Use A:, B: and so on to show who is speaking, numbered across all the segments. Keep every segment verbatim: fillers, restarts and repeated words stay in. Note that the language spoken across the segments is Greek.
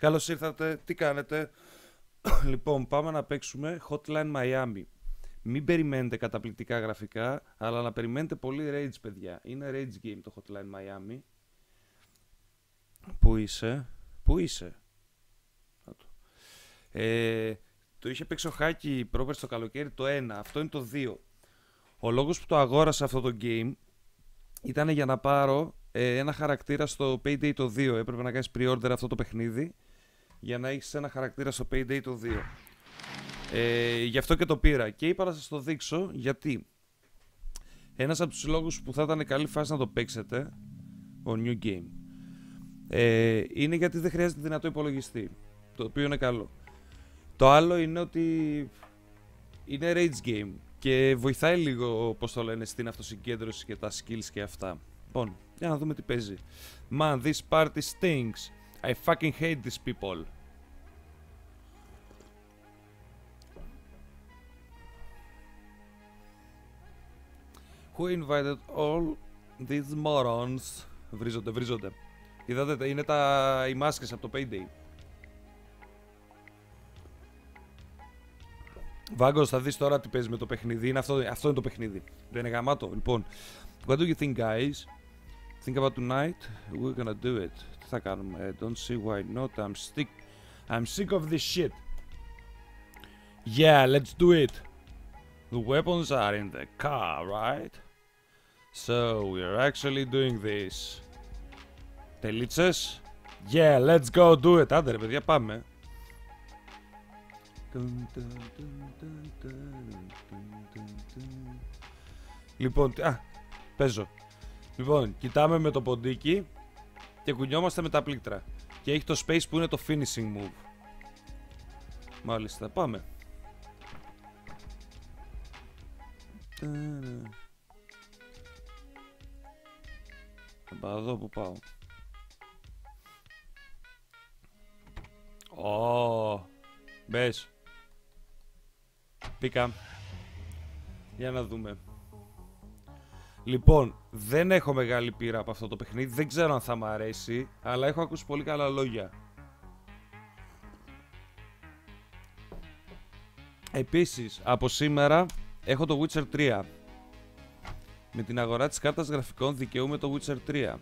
A: Καλώς ήρθατε, τι κάνετε? Λοιπόν, πάμε να παίξουμε Hotline Miami. Μην περιμένετε καταπληκτικά γραφικά, αλλά να περιμένετε πολύ rage, παιδιά. Είναι rage game το Hotline Miami. Πού είσαι? Πού είσαι? Ε, το είχε παίξει ο Χάκη πρόπερ στο καλοκαίρι το ένα, αυτό είναι το δύο. Ο λόγος που το αγόρασα αυτό το game ήταν για να πάρω ε, ένα χαρακτήρα στο Payday το δύο. Έπρεπε να κάνεις pre-order αυτό το παιχνίδι για να έχεις ένα χαρακτήρα στο Payday το δύο. Ε, γι' αυτό και το πήρα και είπα να σας το δείξω γιατί ένας από τους λόγους που θα ήταν καλή φάση να το παίξετε ο New Game ε, είναι γιατί δεν χρειάζεται δυνατό υπολογιστή, το οποίο είναι καλό. Το άλλο είναι ότι είναι rage game και βοηθάει λίγο, πώς το λένε, στην αυτοσυγκέντρωση και τα skills και αυτά. Λοιπόν, για να δούμε τι παίζει. Man, this party stinks. I fucking hate these people. Who invited all these morons? Βρίζονται, βρίζονται. Είδατε, είναι τα, οι μάσκες από το Payday. Βάγκος, θα δεις τώρα τι παίζει με το παιχνίδι. Είναι αυτό, αυτό είναι το παιχνίδι. Δεν είναι γαμάτο. Λοιπόν, what do you think, guys? Think about tonight? We're gonna do it. Τι θα κάνουμε? Don't see why not. I'm sick. I'm sick of this shit. Yeah, let's do it. The weapons are in the car, right? So we're actually doing this. Τελίτσες. Yeah, let's go do it. Άντε ρε παιδιά, πάμε. Λοιπόν, α, παίζω. Λοιπόν, κοιτάμε με το ποντίκι και κουνιόμαστε με τα πλήκτρα. Και έχει το space που είναι το finishing move. Μάλιστα, πάμε. Θα πάω εδώ που πάω. Ω, μπες. Πήκα. Για να δούμε. Λοιπόν, δεν έχω μεγάλη πείρα από αυτό το παιχνίδι. Δεν ξέρω αν θα μ' αρέσει, αλλά έχω ακούσει πολύ καλά λόγια. Επίσης, από σήμερα έχω το Witcher τρία. Με την αγορά της κάρτας γραφικών δικαιούμαι το Witcher τρία.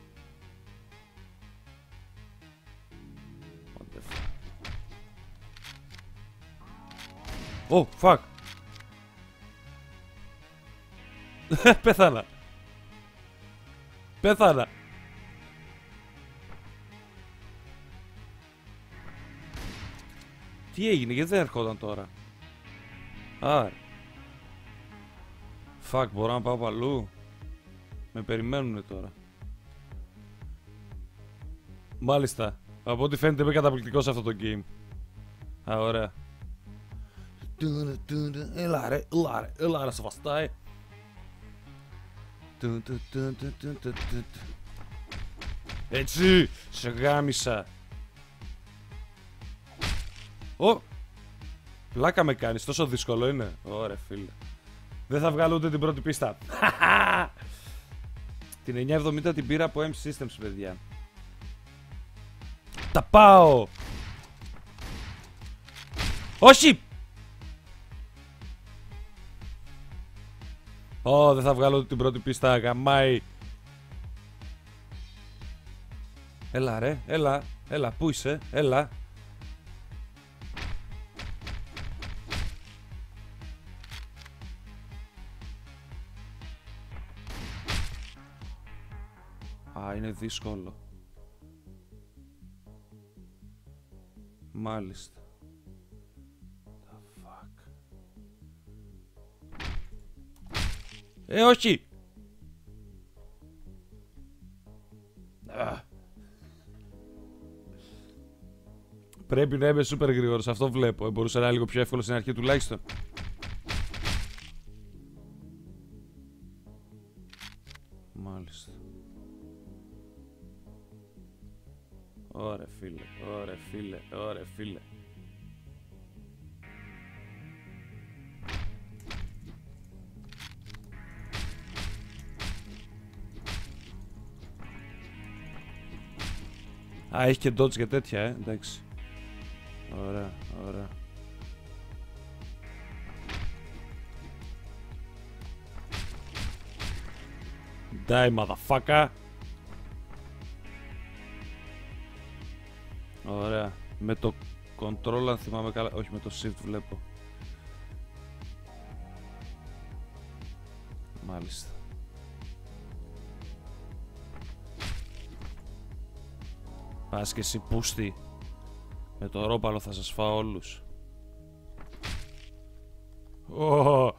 A: Oh, fuck. Πέθανα. Πέθανα. Τι έγινε, γιατί δεν ερχόταν τώρα? Α, fuck, μπορώ να πάω παλού? Με περιμένουνε τώρα. Μάλιστα. Από ό,τι φαίνεται είμαι καταπληκτικός σε αυτό το game. Α, ωραία. Έλα ρε, έλα ρε, έλα ρε, σε βαστάει. Έτσι, σε γάμισα. Ω, πλάκα με κάνεις, τόσο δύσκολο είναι? Ωραία φίλε. Δεν θα βγάλω ούτε την πρώτη πίστα. Την εννιακόσια εβδομήντα την πήρα από M-Systems, παιδιά. Τα πάω. Όχι. Ω, δεν θα βγάλω την πρώτη πίστα, γαμάει. Έλα ρε, έλα, έλα, πού είσαι, έλα. Α, είναι δύσκολο. Μάλιστα. Ε, όχι! Α. Πρέπει να είμαι super γρήγορος, αυτό βλέπω. Ε, μπορούσε να είναι λίγο πιο εύκολο στην αρχή τουλάχιστον. Μάλιστα. Ωραία φίλε, ωραία φίλε, ωραία φίλε. Α, έχει και dodge και τέτοια, ε, εντάξει. Ωραία, ωραία. Die, motherfucker. Ωραία. Με το control, αν θυμάμαι καλά. Όχι, με το shift βλέπω. Μάλιστα. Πας και εσύ πούστη. Με το ρόπαλο θα σας φάω όλους. Oh.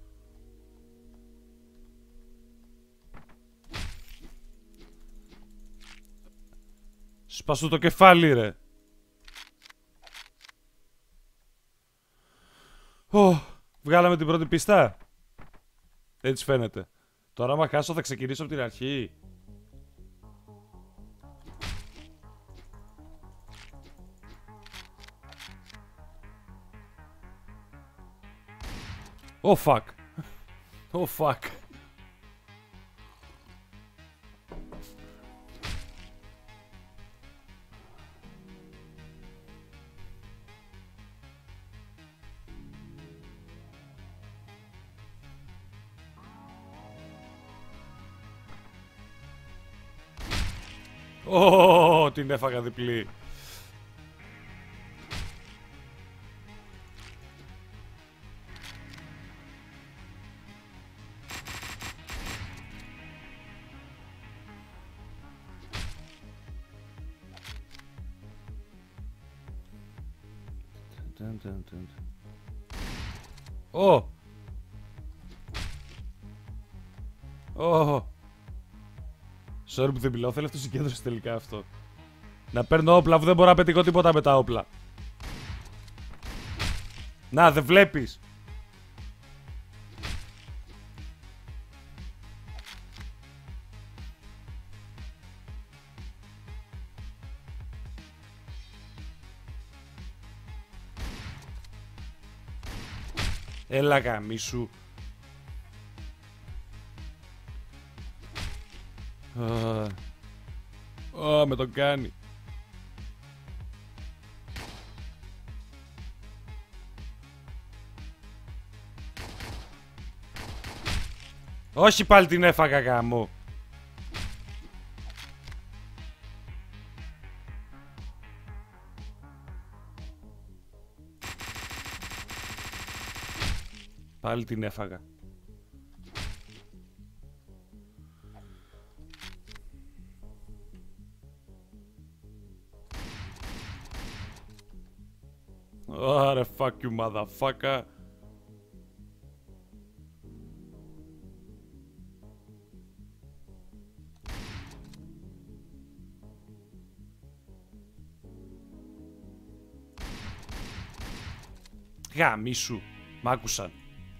A: Σπάσου το κεφάλι, ρε. Oh. Βγάλαμε την πρώτη πίστα. Έτσι φαίνεται. Τώρα άμα χάσω θα ξεκινήσω από την αρχή. Oh fuck. Oh fuck. Ω, την έφαγα διπλή. Ω! Ω! Sorry που δεν μιλάω, θέλω αυτό συγκέντρωση τελικά αυτό. Να παίρνω όπλα που δεν μπορώ να πετύχω τίποτα με τα όπλα. Να, δεν βλέπεις. Έλα γαμίσου. Ω, με τον κάνει. Όχι πάλι την έφαγα γάμο. Πάλι την έφαγα. Ωραία, fuck you motherfucker. Γαμίσου. Μ' άκουσαν.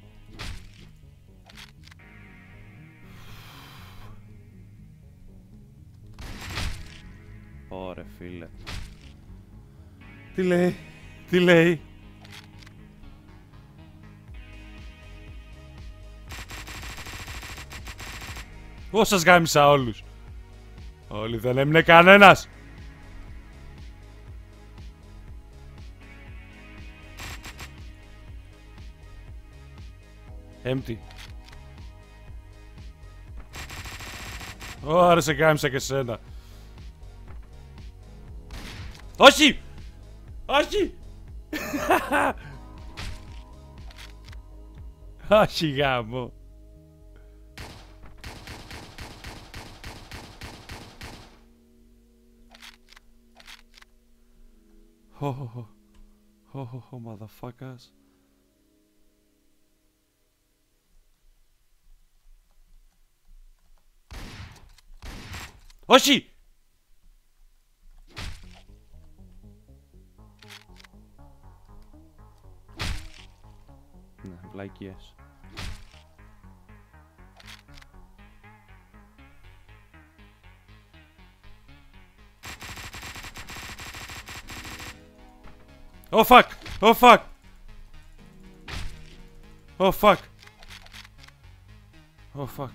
A: Ωραία φίλε. Τι λέει, τι λέει. Ω, σας γάμισα όλους. Όλοι δεν έμεινε κανένας. Empty. Ωραία, σε γάμισα και σένα. Όχι! Όχι! Όχι γάμο. Ho ho ho. Ho ho ho, motherfuckers. Όχι! Ναι, βλακίες. Oh fuck! Oh fuck! Oh fuck! Oh fuck!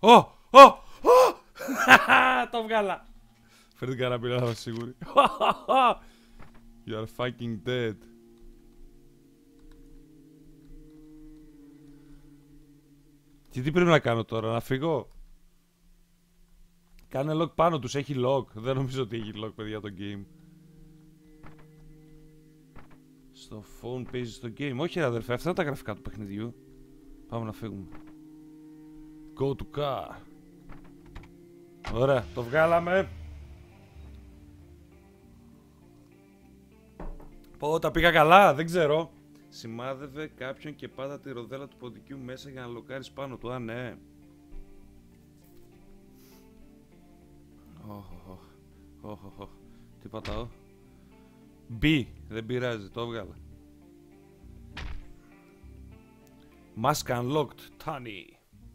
A: Ω! Ω! Το βγάλα! Φέρε την καραμπίνα, θα είμαι σίγουρη. You are fucking dead. Και τι πρέπει να κάνω τώρα, να φύγω? Κάνε lock πάνω τους, έχει lock. Δεν νομίζω ότι έχει lock, παιδιά, το game. Στο phone παίζει στο game. Όχι ρε αδερφέ, αυτά είναι τα γραφικά του παιχνιδιού. Πάμε να φύγουμε. Go to car. Ωραία, το βγάλαμε. Πω, τα πήγα καλά, δεν ξέρω. Σημάδευε κάποιον και πάτα τη ροδέλα του ποντικού μέσα για να λοκάρεις πάνω του. Α, ναι. Οχ, οχ, οχ. Τι πατάω? B, δεν πειράζει, το έβγαλα. Mask unlocked, Tani.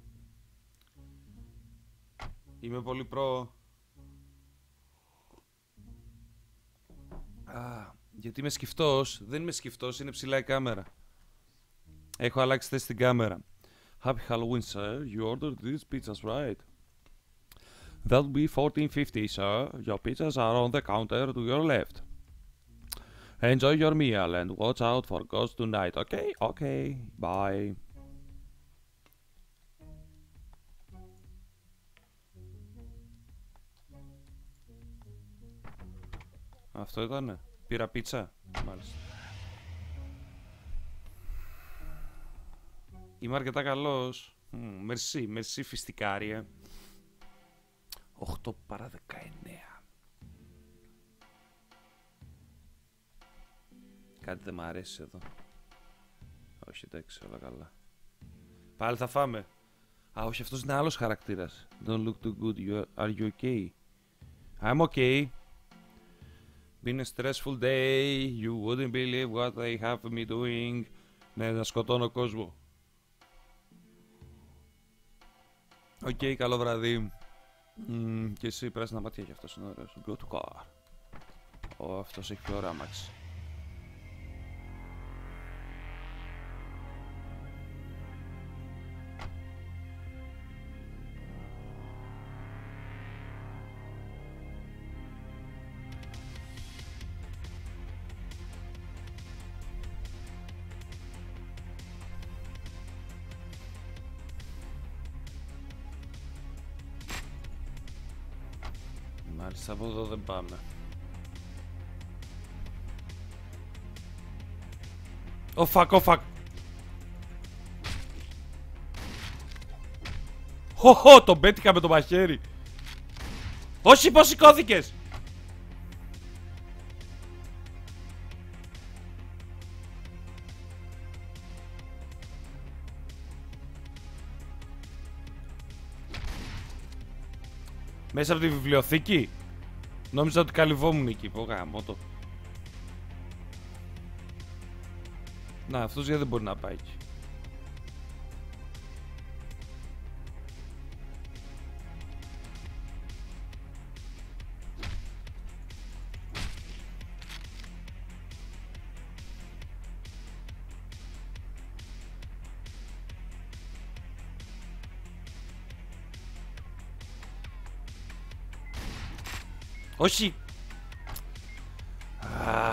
A: Είμαι πολύ προ. Α, γιατί είμαι σκυφτός. Δεν είμαι σκυφτός, είναι ψηλά η κάμερα. Έχω αλλάξει θέση στην κάμερα. Happy Halloween, sir. You ordered these pizzas, right? That'll be fourteen fifty, sir. Your pizzas are on the counter to your left. Enjoy your meal and watch out for ghosts tonight, okay? Okay, bye. Αυτό ήτανε. Πήρα πίτσα. Μάλιστα. Είμαι αρκετά καλός. Μερσή, μερσή φιστικάρια. οκτώ παρά δεκαεννέα. Κάτι δεν μ' αρέσει εδώ. Όχι, εντάξει, όλα καλά. Πάλι θα φάμε. Α, όχι, αυτός είναι άλλος χαρακτήρας. Don't look too good. You are, are you okay? I'm okay. Been a stressful day. You wouldn't believe what they have me doing. Ναι, να σκοτώνω κόσμο. Οκ, okay, καλό βραδύ. Mm, και εσύ πράσινα μάτια και αυτός είναι ωραίος. Go to car. Ω, oh, αυτός έχει πιο ωραία αμάξι. Μάλιστα, από εδώ δεν πάμε. Ω, fuck, ω, fuck. Χωχω, τον πέτυχα με το μαχαίρι. Όχι, πως σηκώθηκες. Μέσα από τη βιβλιοθήκη. Νόμιζα ότι καλυβόμουν εκεί. Πω γάμο το. Να, αυτός γιατί δεν μπορεί να πάει εκεί. Όχι! Α.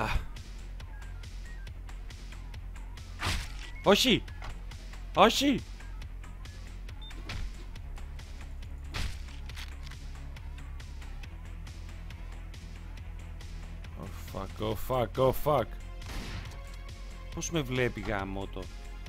A: Όχι! Όχι! Oh fuck, oh fuck, oh fuck. Πώς με βλέπει γαμώτο.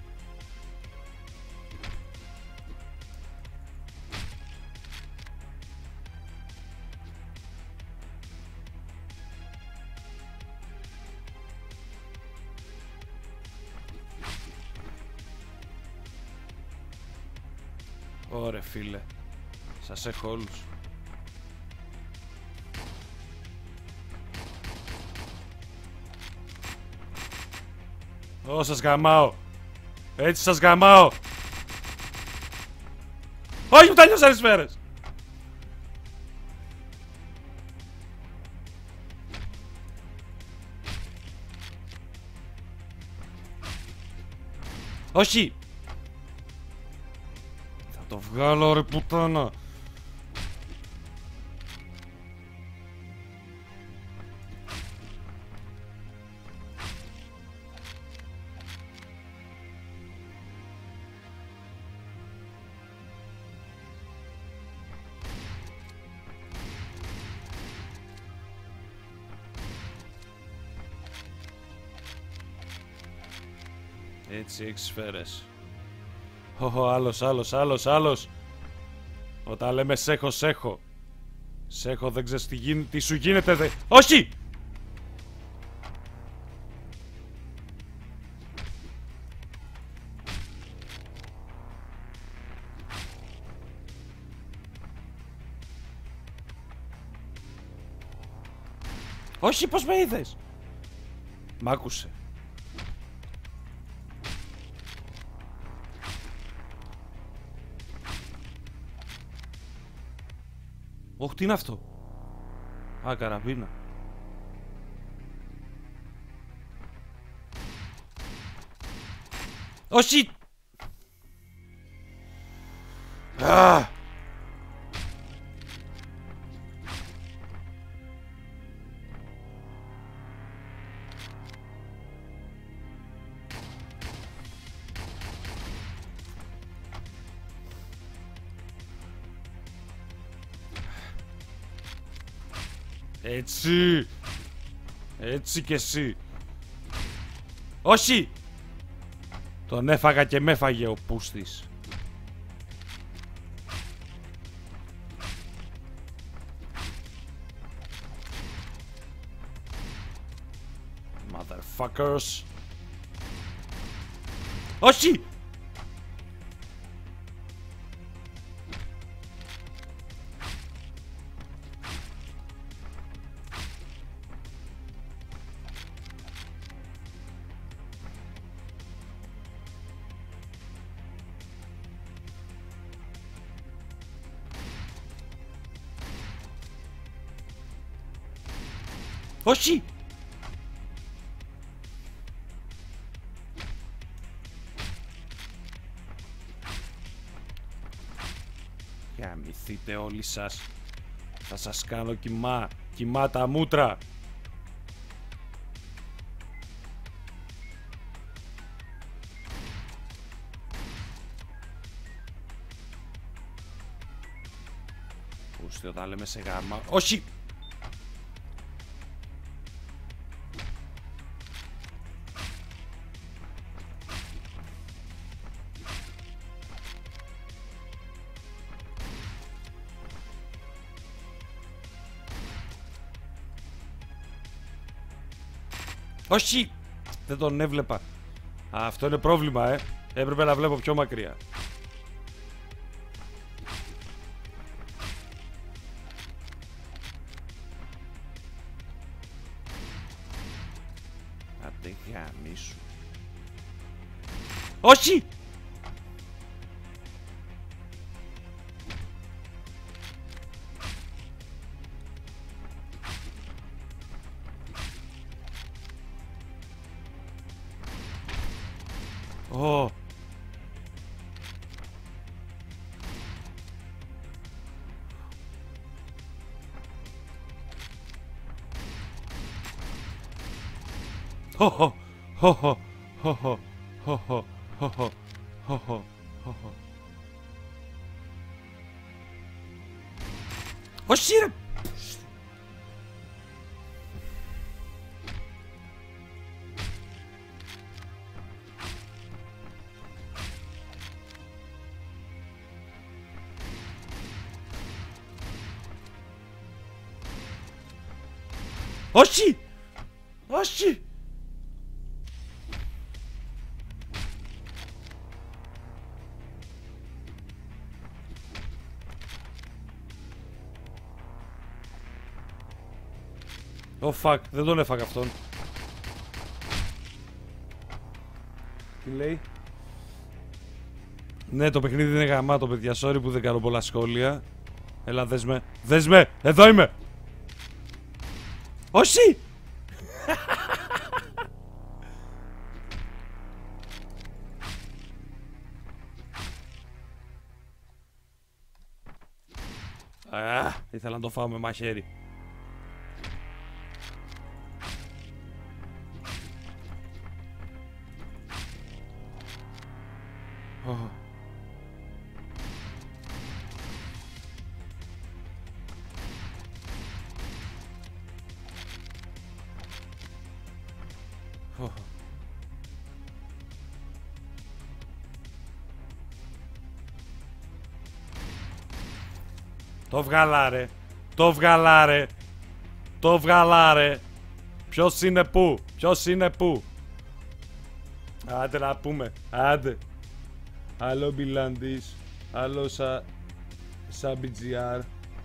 A: Ωρε φίλε, σας έχω όλους. Ω, σας γαμάω. Έτσι σας γαμάω. Όχι, μου τα νιώσαν τις σφαίρες. Όχι. Θα το βγάλω ρε πουτάνα. Έτσι, έξι σφαίρες. Ω, άλλος, άλλος, άλλος, άλλος. Όταν λέμε σέχω, σέχω. Σέχω, δεν ξέρεις τι, γίνει, τι σου γίνεται, δε... Όχι! Όχι, πώς με είδες? Μ' άκουσε. Ωχ, τι είναι αυτό? Α, καραβίνα. Όχι! Α! Έτσι. Έτσι κι εσύ. Όχι! Τον έφαγα και με έφαγε ο πούστης. Motherfuckers. Όχι! Όχι! Γαμηθείτε όλοι σας. Θα σας κάνω κοιμά. Κοιμά τα μούτρα. Πούστε όταν λέμε σε γάμα. Όχι! Όχι! Δεν τον έβλεπα. Α, αυτό είναι πρόβλημα, ε. Έπρεπε να βλέπω πιο μακριά. Άντε γαμίσου. Όχι! Ω. Χοχο, χοχο, χοχο, χοχο, χοχο, χοχο, χοχο. Όχι ρε! Όχι! Όχι! Oh fuck, δεν τον έφαγα αυτόν. Τι λέει? Ναι, το παιχνίδι είναι γαμάτο, παιδιά. Sorry που δεν κάνω πολλά σχόλια. Έλα, δες με. Δες με! Εδώ είμαι! Όχι! Α, ήθελα να το φάω με μαχαίρι. Oh. Oh. Το βγαλάρε, το βγαλάρε, το βγαλάρε. Ποιος είναι πού, ποιος είναι πού. Άντε να πούμε, άντε. Άλλο Μπιλάντης, άλλο σα... Σαμπιτζιάρ.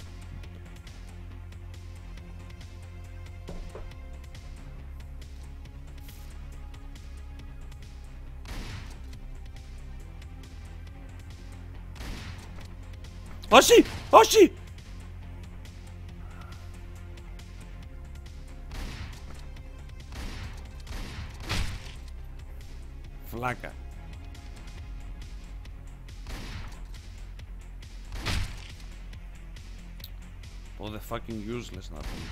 A: Όχι! Όχι! Φλάκα. Oh, the fucking useless να πούμε.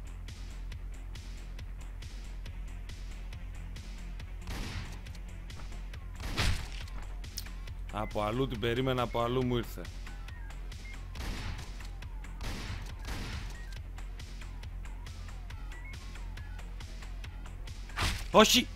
A: Από αλλού την περίμενα, από αλλού μου ήρθε. Όχι!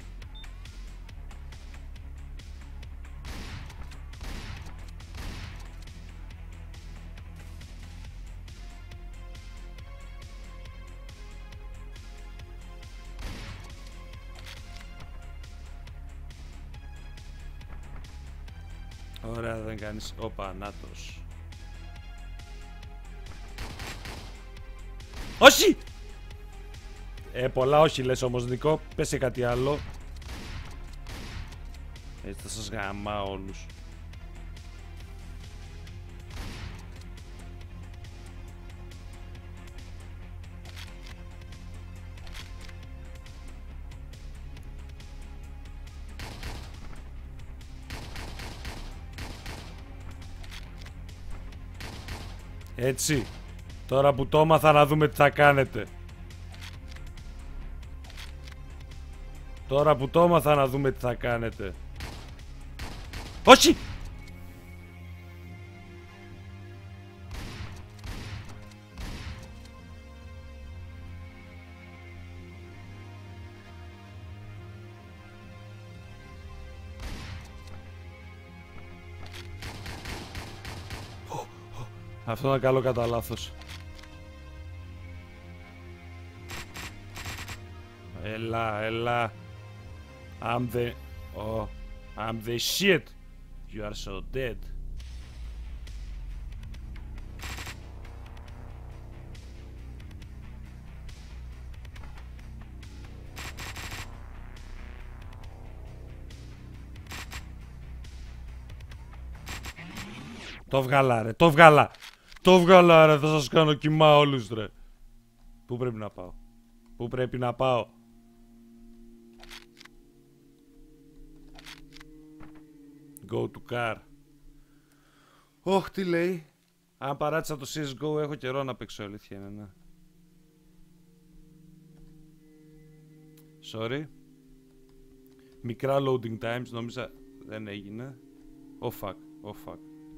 A: Ωραία, δεν κάνεις. Όπα, νάτος. Όχι! Ε, πολλά όχι λες όμως, Νικό. Πες σε κάτι άλλο. Έτσι θα σας γαμάω όλους. Έτσι. Τώρα που το έμαθα να δούμε τι θα κάνετε. Τώρα που το έμαθα να δούμε τι θα κάνετε. Όχι! Αυτό είναι καλό κατά λάθος. Έλα, έλα. I'm the... Oh, I'm the shit. You are so dead. Το βγάλα ρε, το βγάλα. Το βγάλα ρε, θα σας κάνω κοιμά όλους ρε. Πού πρέπει να πάω. Πού πρέπει να πάω. Go to car. Ωχ, τι λέει. Αν παράτησα το σι ες τζι ο έχω καιρό να παίξω, αλήθεια είναι, ναι. Sorry. Μικρά loading times, νόμιζα δεν έγινε. Oh fuck, oh fuck.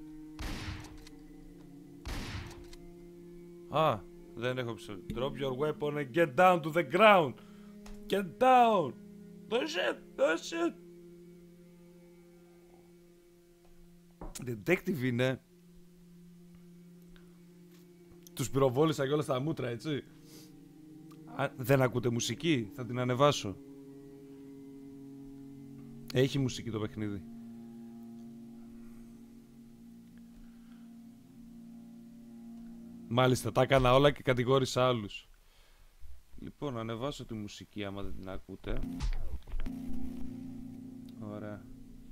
A: Α, δεν έχω επεισόδιο. Drop your weapon and get down to the ground. Get down. Do shit, do shit. Detective είναι. Τους πυροβόλησα και όλα στα μούτρα, έτσι. Α, δεν ακούτε μουσική, θα την ανεβάσω. Έχει μουσική το παιχνίδι. Μάλιστα, τα έκανα όλα και κατηγόρησα άλλους. Λοιπόν, ανεβάσω τη μουσική άμα δεν την ακούτε. Ωραία.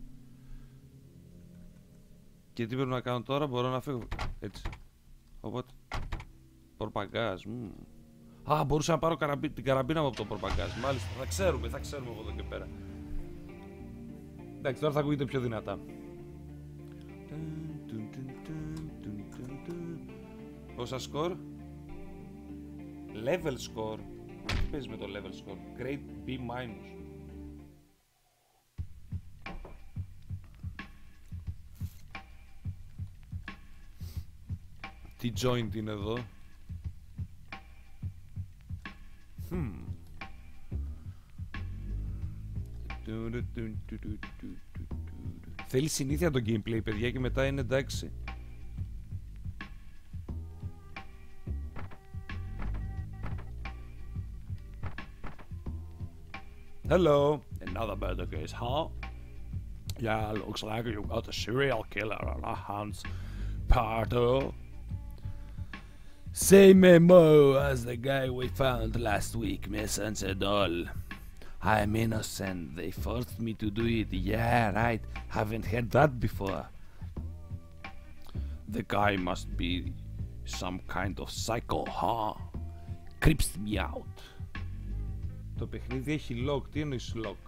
A: Και τι πρέπει να κάνω τώρα, μπορώ να φύγω. Έτσι. Οπότε. Πορπαγκάζ. Α, μπορούσα να πάρω καραμπί... την καραμπίνα μου από το πορπαγκάζ. Μάλιστα, θα ξέρουμε, θα ξέρουμε από εδώ και πέρα. Εντάξει, τώρα θα ακούγεται πιο δυνατά. Πόσα score? Level score. Τι παίζει με το level score? Grade B minus. Τι joint είναι εδώ? Hmm. Θέλει συνήθεια το gameplay, παιδιά, και μετά είναι εντάξει. Hello. Another murder case, huh? Yeah, looks like you got a serial killer on our hands, Pardo. Same M O as the guy we found last week, Miss Ansedol. I'm innocent. They forced me to do it. Yeah, right. Haven't heard that before. The guy must be some kind of psycho, huh? Creeps me out. Το παιχνίδι έχει lock. Τι εννοείς lock?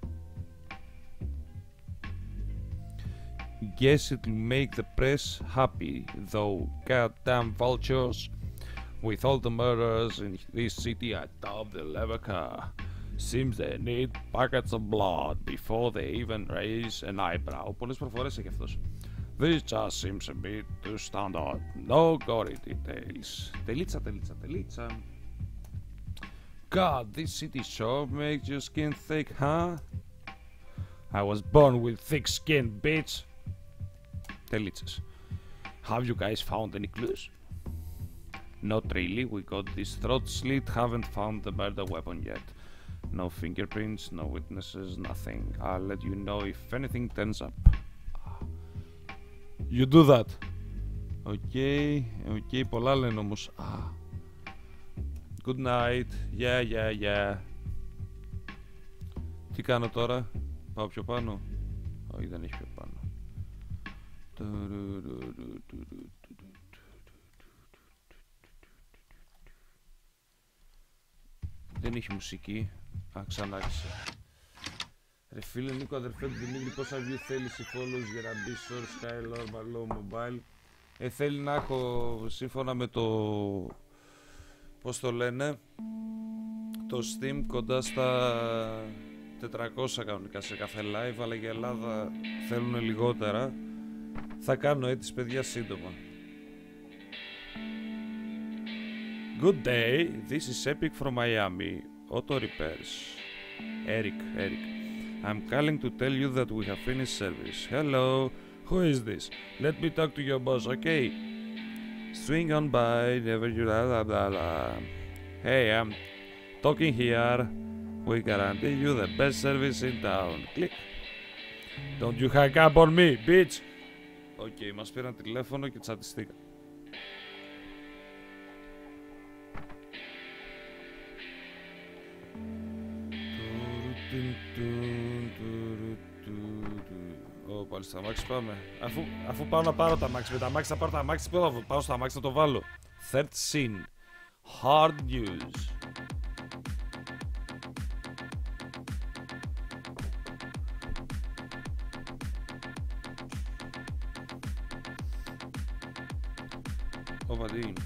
A: Guess it'll make the press happy, though. Goddamn vultures. With all the murders in this city, I doubt they'll ever care. Seems they need buckets of blood before they even raise an eyebrow. Πολλές προφορές έχει αυτός. This just seems a bit too standard. No gory details. Τελίτσα, τελίτσα, τελίτσα. God, this city sure makes your skin thick, huh? I was born with thick skin, bitch. Τελίτσες. Have you guys found any clues? Not really. We got this throat slit, haven't found the murder weapon yet. No fingerprints, no witnesses, nothing. I'll let you know if anything turns up. You do that. Okay, okay, πολλά λένε όμως. Ah. Good night. Yeah, yeah, yeah. Τι κάνω τώρα? Πάω πιο πάνω? Όχι, δεν έχει πιο πάνω. Δεν έχει μουσική. Α, ξανά άρχισε. Ρε φίλε Νίκο, αδερφέ του Δημήτρη, πόσα view θέλεις ή follows για να μπει στο Skylord Malo Mobile? Ε, θέλει να έχω, σύμφωνα με το, πώς το λένε, το Steam, κοντά στα τετρακόσια κανονικά σε κάθε live, αλλά για Ελλάδα θέλουν λιγότερα. Θα κάνω αίτηση, παιδιά, σύντομα. Good day, this is Epic from Miami. Auto repairs. Eric, Eric. I'm calling to tell you that we have finished service. Hello, who is this? Let me talk to your boss, okay? Swing on by, never you blah blah blah blah. Hey, I'm talking here. We guarantee you the best service in town. Click. Don't you hang up on me, bitch. Οκ, okay, μας πήραν τηλέφωνο και τσατιστήκα. Ω, πάλι στα αμάξι πάμε. Αφού, αφού πάω να πάρω τα αμάξι, με τα αμάξι θα πάρω τα αμάξι, πού θα πάω στα αμάξι θα το βάλω. Third scene. Hard news. Ωπα, τι είναι?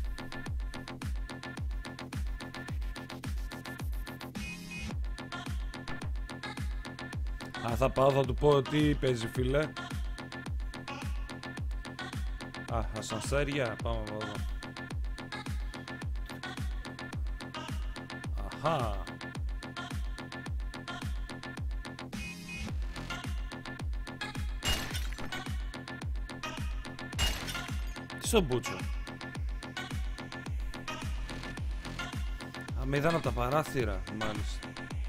A: Α, θα πάω, θα του πω τι παίζει, φίλε. Α, ασανσέρια, πάμε εδώ. Αχα. Τι στο μπούτσο? Α, με είδαν από τα παράθυρα, μάλιστα.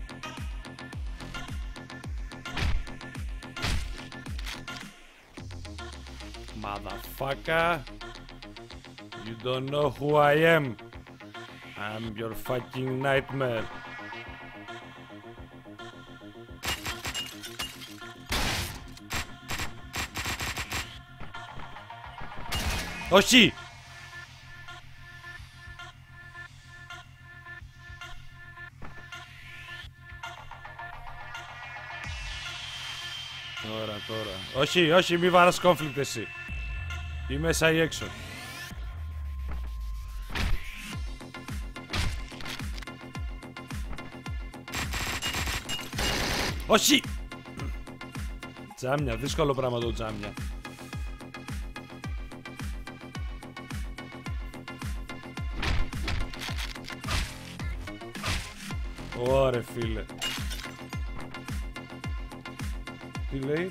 A: Motherfucker, you don't know who I am. I'm your fucking nightmare. Όχι! Τώρα, τώρα. Όχι, όχι, μη βάρας conflict εσύ. Ή μέσα ή έξω. Όχι! Τζάμια, δύσκολο πράγμα το τζάμια. Ωρε φίλε. Τι λέει?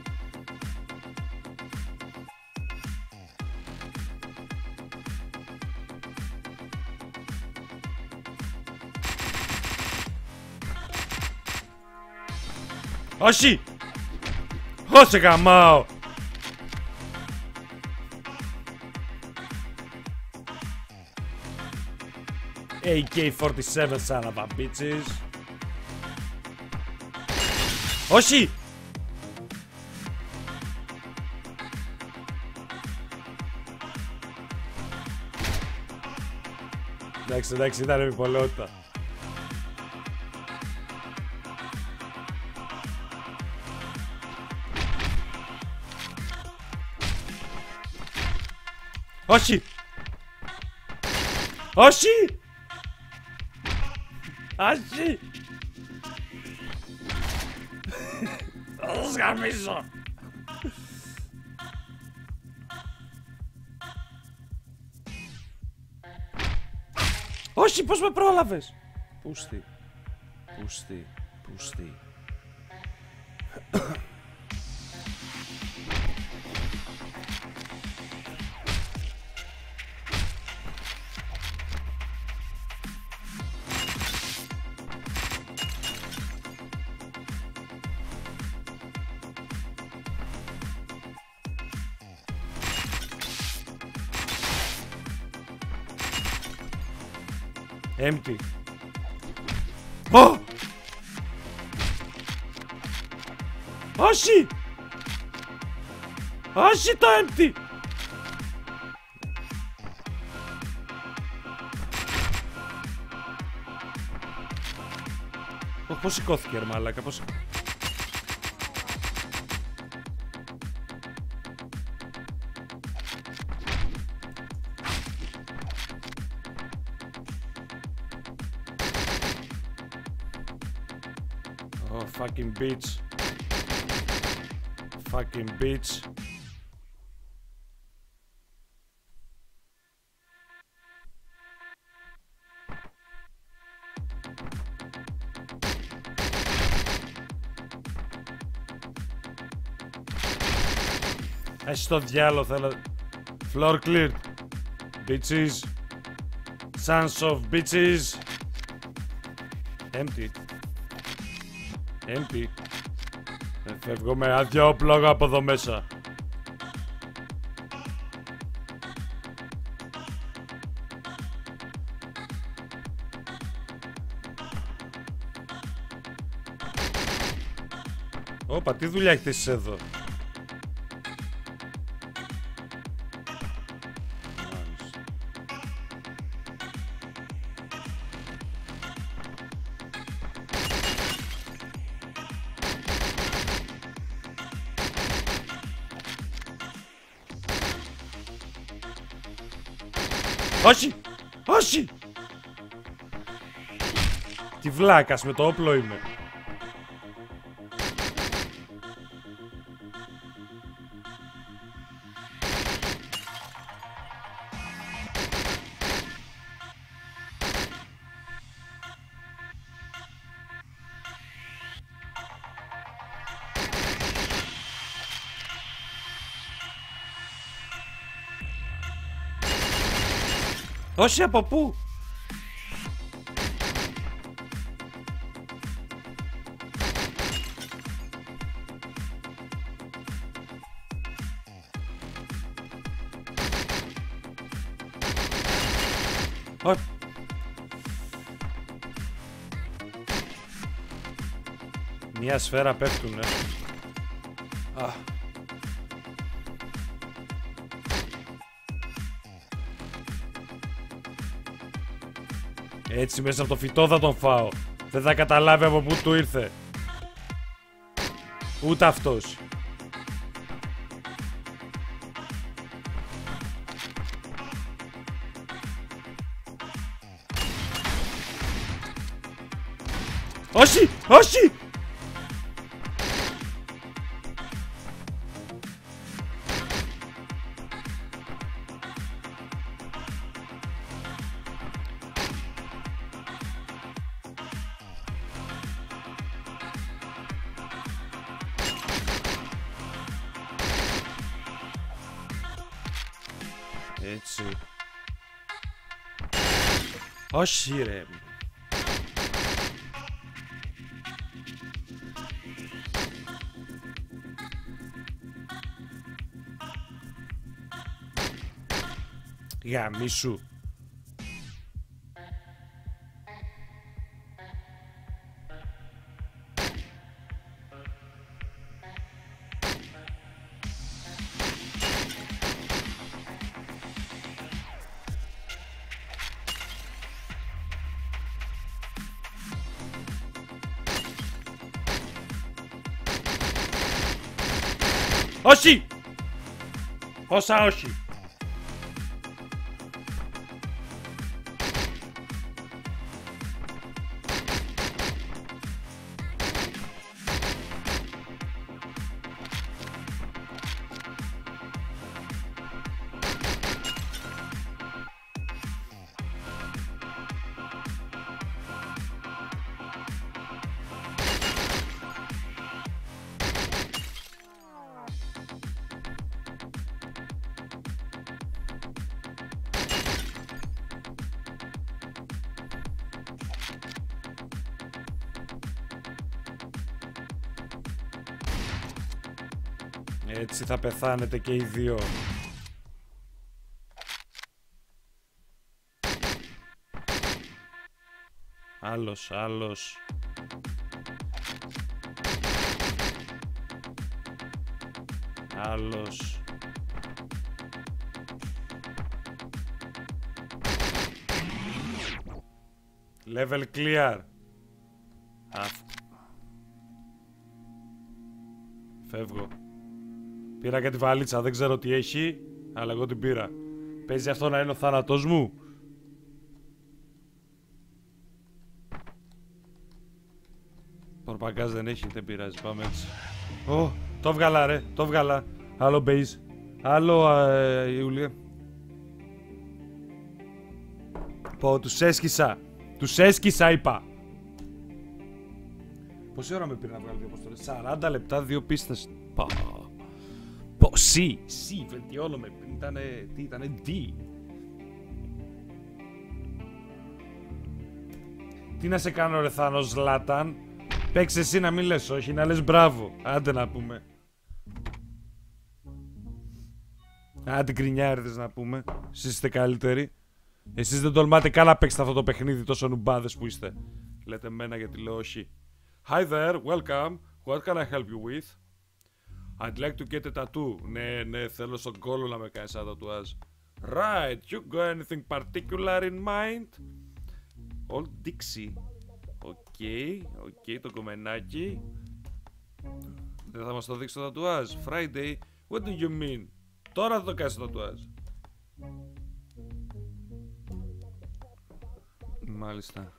A: Όχι! Ώσε γαμάω! έι κέι φορτι σέβεν son of a bitches. Όχι! Εντάξει, εντάξει, ήταν επιπολαιότητα. Όχι! Όχι! Όχι! Θα το σκαμίσω! Όχι, πώς με πρόλαβες! Πούστη, πούστη, πούστη. Empty. Ω! Όχι! Όχι το empty! Ω, πώς σηκώθηκε ρε μαλάκα, πώς... Oh, fucking bitch. Fucking bitch. Έχει στο διάλο θέλω. Floor cleared. Bitches. Sons of bitches. Empty. Empty. Ε, φεύγω με άδειο όπλο από εδώ μέσα. Όπα, τι δουλειά έχετε εσείς εδώ? Όχι! Όχι! Τι βλάκας, με το όπλο είμαι. Όχι, από πού? Όχι. Μια σφαίρα πέφτουνε. Α. Έτσι μέσα από το φυτό θα τον φάω. Δεν θα καταλάβει από πού του ήρθε. Ούτε αυτός. Όχι! Όχι! Έτσι. Όχι ρε. Γαμίσου. Όχι! Όσα όχι! Έτσι θα πεθάνετε και οι δύο. Άλλος, άλλος. Άλλος. Level clear. Α, φεύγω. Πήρα και τη βαλίτσα, δεν ξέρω τι έχει, αλλά εγώ την πήρα. Παίζει αυτό να είναι ο θάνατός μου. Πορπαγκάς δεν έχει, δεν πειράζει, πάμε έτσι. Ω, oh, το βγάλα ρε, το βγάλα. Άλλο base. Άλλο ε, Ιούλια. Πω, τους έσκησα. Τους έσκησα είπα. Πόση ώρα με πήρε να βγάλω δύο αποστολές? σαράντα λεπτά, δύο πίστες. Πα. Πω, C, C, βελτιώνομαι. Πριν ήτανε, τι ήτανε, D. Τι να σε κάνω ρε Θάνος Ζλάταν. Παίξε εσύ να μην λες όχι, να λες μπράβο. Άντε να πούμε. Άντε γκρινιάριδες να πούμε. Εσείς είστε καλύτεροι. Εσείς δεν τολμάτε καν να παίξετε αυτό το παιχνίδι, τόσο νουμπάδες που είστε. Λέτε εμένα γιατί λέω όχι. Hi there, welcome. What can I help you with? I'd like to get a tattoo. Ναι, ναι, θέλω στον κόλλο να με κάνεις ένα τατουάζ. Right, you got anything particular in mind? Old Dixie. Οκ, okay, οκ, okay, το κομμενάκι. Δεν θα μας το δείξει το τατουάζ. Friday, what do you mean? Τώρα θα το κάνεις το τατουάζ. Μάλιστα.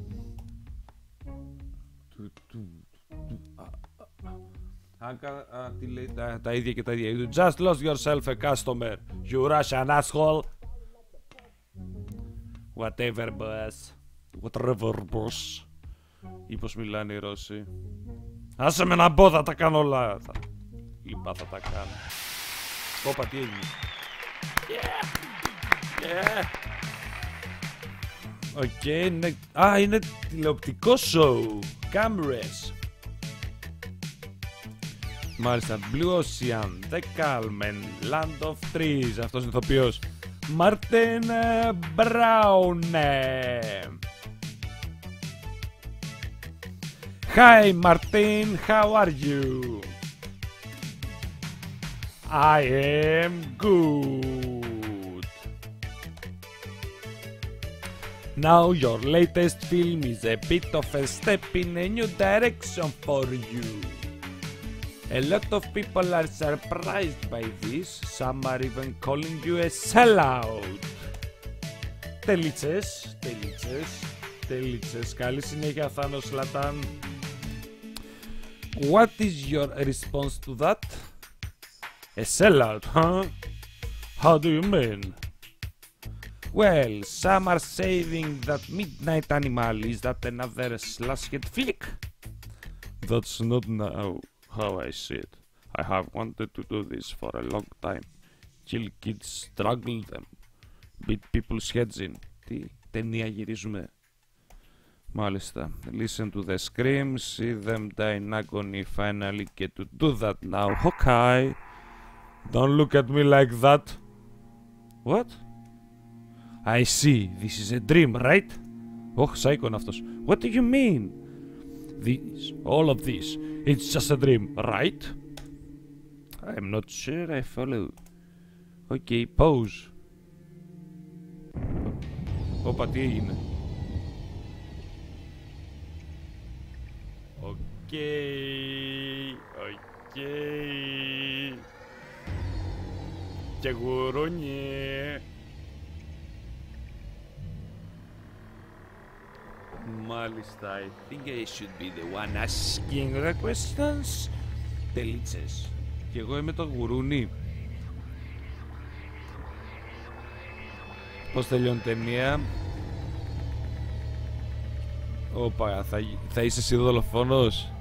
A: Α, τι λέει, τα, τα ίδια και τα ίδια. You just lost yourself a customer. You Russian asshole. Whatever, boss. Whatever, boss. Ή πως μιλάνε οι Ρώσοι. Άσε με να μπω, θα τα κάνω όλα. Θα... Λυπά, θα τα κάνω. Όπα, τι έγινε. Yeah! Yeah! Οκ, okay, είναι... Α, είναι τηλεοπτικό show. Cameras. Μάλιστα, Blue Ocean, The Calmen, Land of Trees. Αυτός είναι ηθοποιός. Martin Brown. Hi Martin, how are you? I am good. Now your latest film is a bit of a step in a new direction for you. A lot of people are surprised by this, some are even calling you a sellout. Τελίτσες, τελίτσες, τελίτσες. Καλή συνέχεια Θάνος Λατάν. What is your response to that? A sellout, huh? How do you mean? Well, some are saying that Midnight Animal is that another slash hit flick. That's not now how I see it. I have wanted to do this for a long time. Kill kids, strangle them, beat people's heads in. Τι ταινία γυρίζουμε. Μάλιστα. Listen to the screams, see them die in agony, finally get to do that now. Okay. Don't look at me like that. What? I see. This is a dream, right? Oh, psycho είναι αυτός. What do you mean? This, all of this, it's just a dream, right? I'm not sure I follow. Okay, pause. Όπα, τι έγινε? Οκ, οκ. Και γουρούνι. Μάλιστα, I think I should be the one asking the questions. Τελίτσες. Και εγώ είμαι το γουρούνι. Πώς τελειώνει η ταινία? Όπα, θα, θα είσαι εσύ δολοφόνος?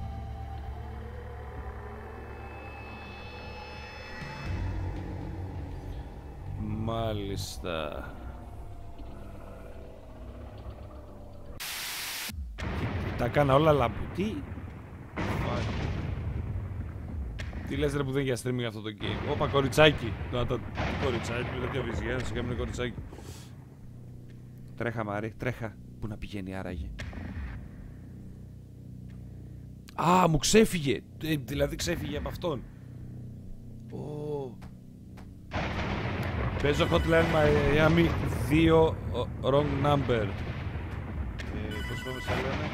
A: Μάλιστα. Τα κάνα όλα λαμπού. Τι? Τι λες ρε που δεν για streaming αυτό το game? Όπα, κοριτσάκι. Το, το, κοριτσάκι με τέτοια βυζιά. Σε κάμουν κοριτσάκι. Τρέχα Μάρη, τρέχα. Πού να πηγαίνει άραγε? Α, μου ξέφυγε. Ε, δηλαδή ξέφυγε από αυτόν. Oh. Παίζω Hotline Miami δύο wrong number. Ε, πώς πάμε σαν λένε?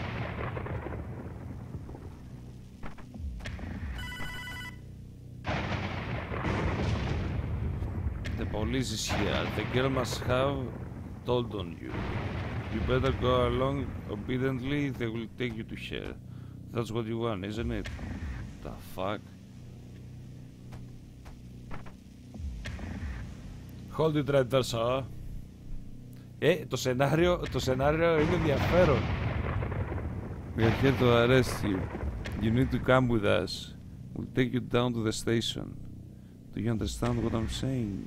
A: The police is here. The girl must have told on you. You better go along obediently. They will take you to her. That's what you want, isn't it? The fuck? Hold it right there, sir. Ε, το σενάριο, το σενάριο είναι ενδιαφέρον. We are here to arrest you. You need to come with us. We'll take you down to the station. Do you understand what I'm saying?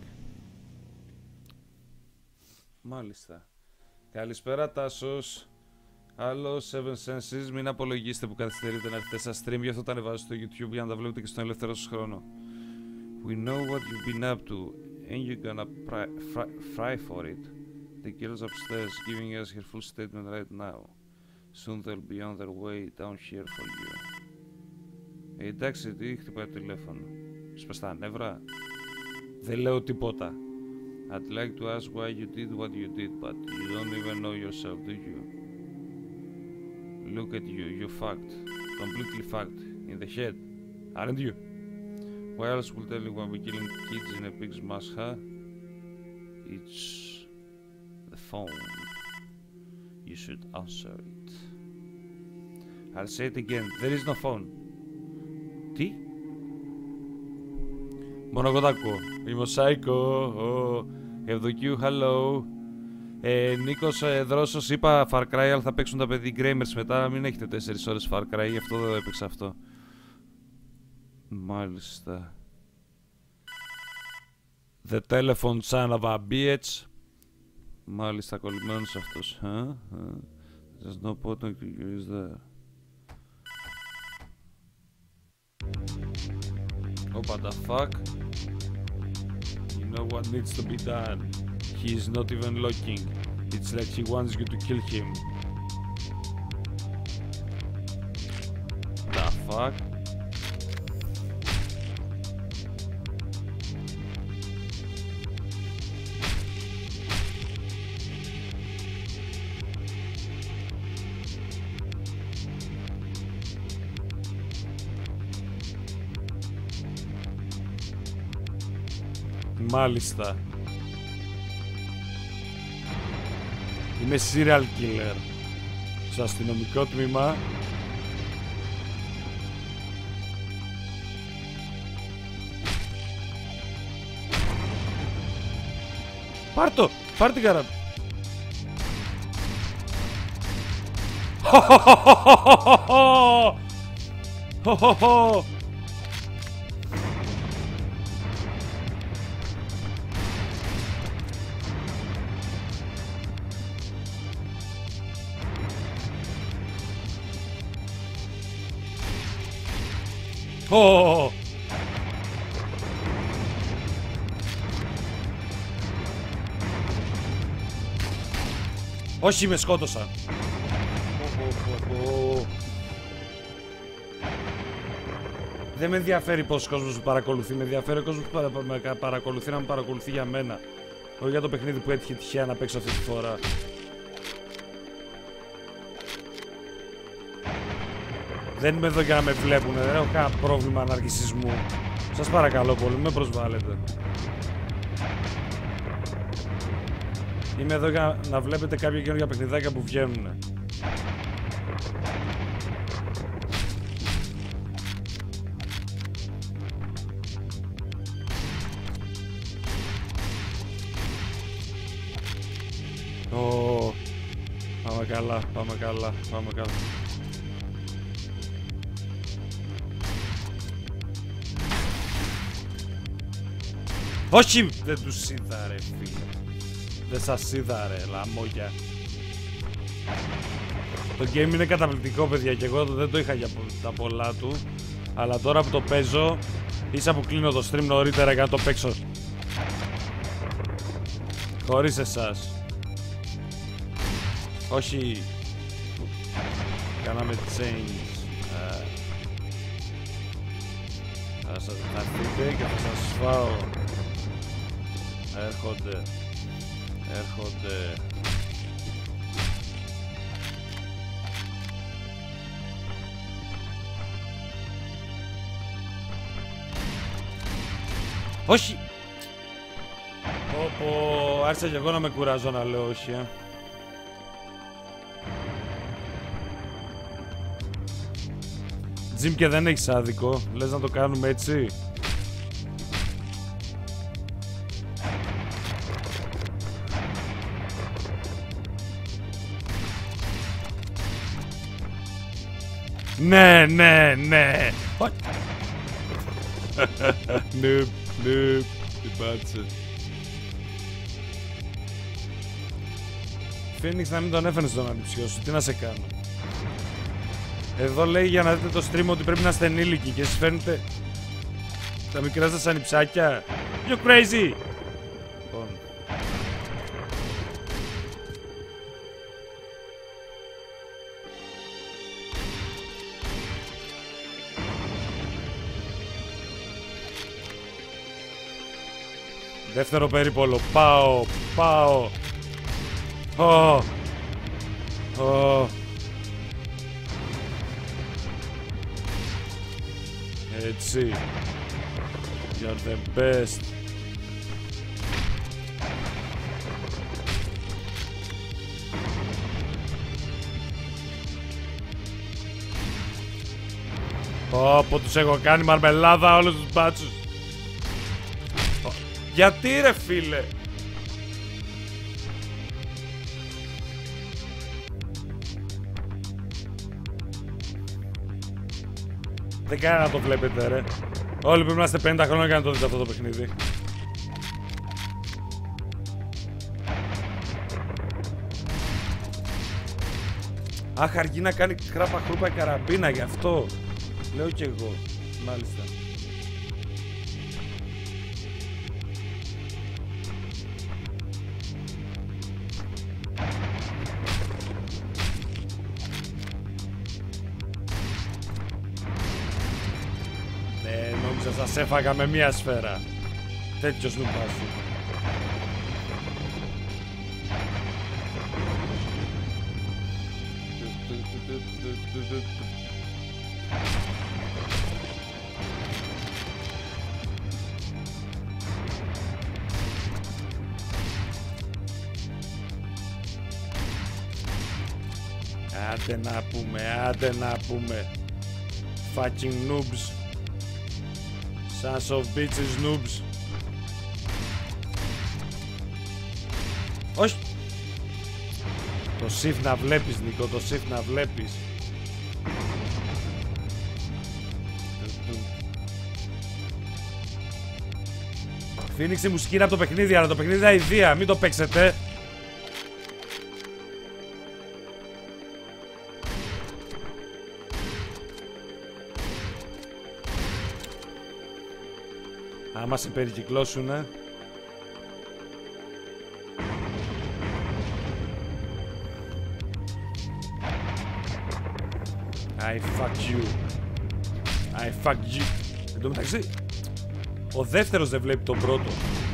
A: Μάλιστα. Καλησπέρα Τάσος. Άλλο Seven Senses. Μην απολογίστε που καθυστερείτε να έρθετε στα stream. Γι' αυτό τα ανεβάζω στο YouTube για να τα βλέπετε και στον ελεύθερο σας χρόνο. We know what you've been up to. And you're gonna fry, fry, fry for it. The girl's upstairs giving us her full statement right now. Soon they'll be on their way down here for you. Ε, εντάξει, τι χτυπάει το τηλέφωνο? Σπες τα νεύρα? Δεν λέω τίποτα. I'd like to ask why you did what you did, but you don't even know yourself, do you? Look at you, you're fucked. Completely fucked. In the head. Aren't you? Why else will anyone be killing kids in a pig's mask, huh? It's the phone. You should answer it. I'll say it again. There is no phone. Τι? Μόνο εγώ τα ακούω. Είμαι ο Σάικο. Oh. Ευδοκίου, hello. Ε, Νίκος ε, Δρόσος, είπα Far Cry, αλλά θα παίξουν τα παιδί Gamers μετά. Μην έχετε τέσσερις ώρες Far Cry, γι' αυτό δεν έπαιξα αυτό. Μάλιστα. The telephone son of a bitch. Μάλιστα, κολλημένος αυτός. Huh? Huh? There's no point to use there. Oh, what the fuck? You know what needs to be done. He is not even looking. It's like he wants you to kill him. The fuck? Μάλιστα. Είμαι serial killer. Στο αστυνομικό τμήμα. Πάρ' το! Πάρ' την καρά του! Oh! Όχι, με σκότωσα. Δεν με ενδιαφέρει πόσος κόσμος με παρακολουθεί. Με ενδιαφέρει ο κόσμος που παρα... με παρακολουθεί να με παρακολουθεί για μένα. Όχι για το παιχνίδι που έτυχε τυχαία να παίξω αυτή τη φορά. Δεν είμαι εδώ για να με βλέπουνε. Δεν έχω κανένα πρόβλημα αναρκησισμού. Σας παρακαλώ πολύ, μην με προσβάλλετε. Είμαι εδώ για να βλέπετε κάποια καινούργια παιχνιδάκια που βγαίνουνε. Oh, πάμε καλά, πάμε καλά, πάμε καλά. Όχι! Δεν τους είδα ρε φίλε. Δεν σας είδα ρε λαμόγια. Το game είναι καταπληκτικό παιδιά και εγώ δεν το είχα για τα πολλά του. Αλλά τώρα που το παίζω, ίσα που κλείνω το stream νωρίτερα για να το παίξω. Χωρίς εσάς. Όχι. Κάναμε change. Uh, θα σας έρθετε και θα σας φάω. Έρχονται. Έρχονται. Όχι! Πω πω, άρχισα και εγώ να με κουράζω να λέω όχι, ε. Τζιμ και δεν έχεις άδικο, λες να το κάνουμε έτσι. Ναι, ναι, ναι. Νουπ, νουπ, την πάτσε. Φίνιξ να μην τον έφερνες τον ανιψιό σου, τι να σε κάνω. Εδώ λέει για να δείτε το stream ότι πρέπει να είστε ενήλικοι και εσείς φέρνετε τα μικρά σας ανιψάκια. You crazy! Λοιπόν. Δεύτερο περίπολο. Πάω, πάω. Oh. Oh. Έτσι. You're the best. Πω πω τους έχω κάνει μαρμελάδα όλους τους μπάτσους. Γιατί ρε φίλε. Δεν κάνει να το βλέπετε ρε. Όλοι πρέπει να είστε πενήντα χρόνια για να το δείτε αυτό το παιχνίδι. Αχ, αργεί να κάνει κράπα χρούπα καραμπίνα, γι' αυτό λέω κι εγώ. Μάλιστα. Ναι, νόμιζα σας έφαγα με μία σφαίρα. Τέτοιος νουπάς. Άντε να πούμε, άντε να πούμε. Fucking noobs. Sons of bitches noobs. Όχι. Το shift να βλέπεις, Νίκο, το shift να βλέπεις. Φίνιξ η μουσική είναι από το παιχνίδι, αλλά το παιχνίδι είναι αηδία, μην το παίξετε. Άμα σε περικυκλώσουνε. I fuck you. I fuck you. Εν τω μεταξύ, ο δεύτερος δεν βλέπει τον πρώτο.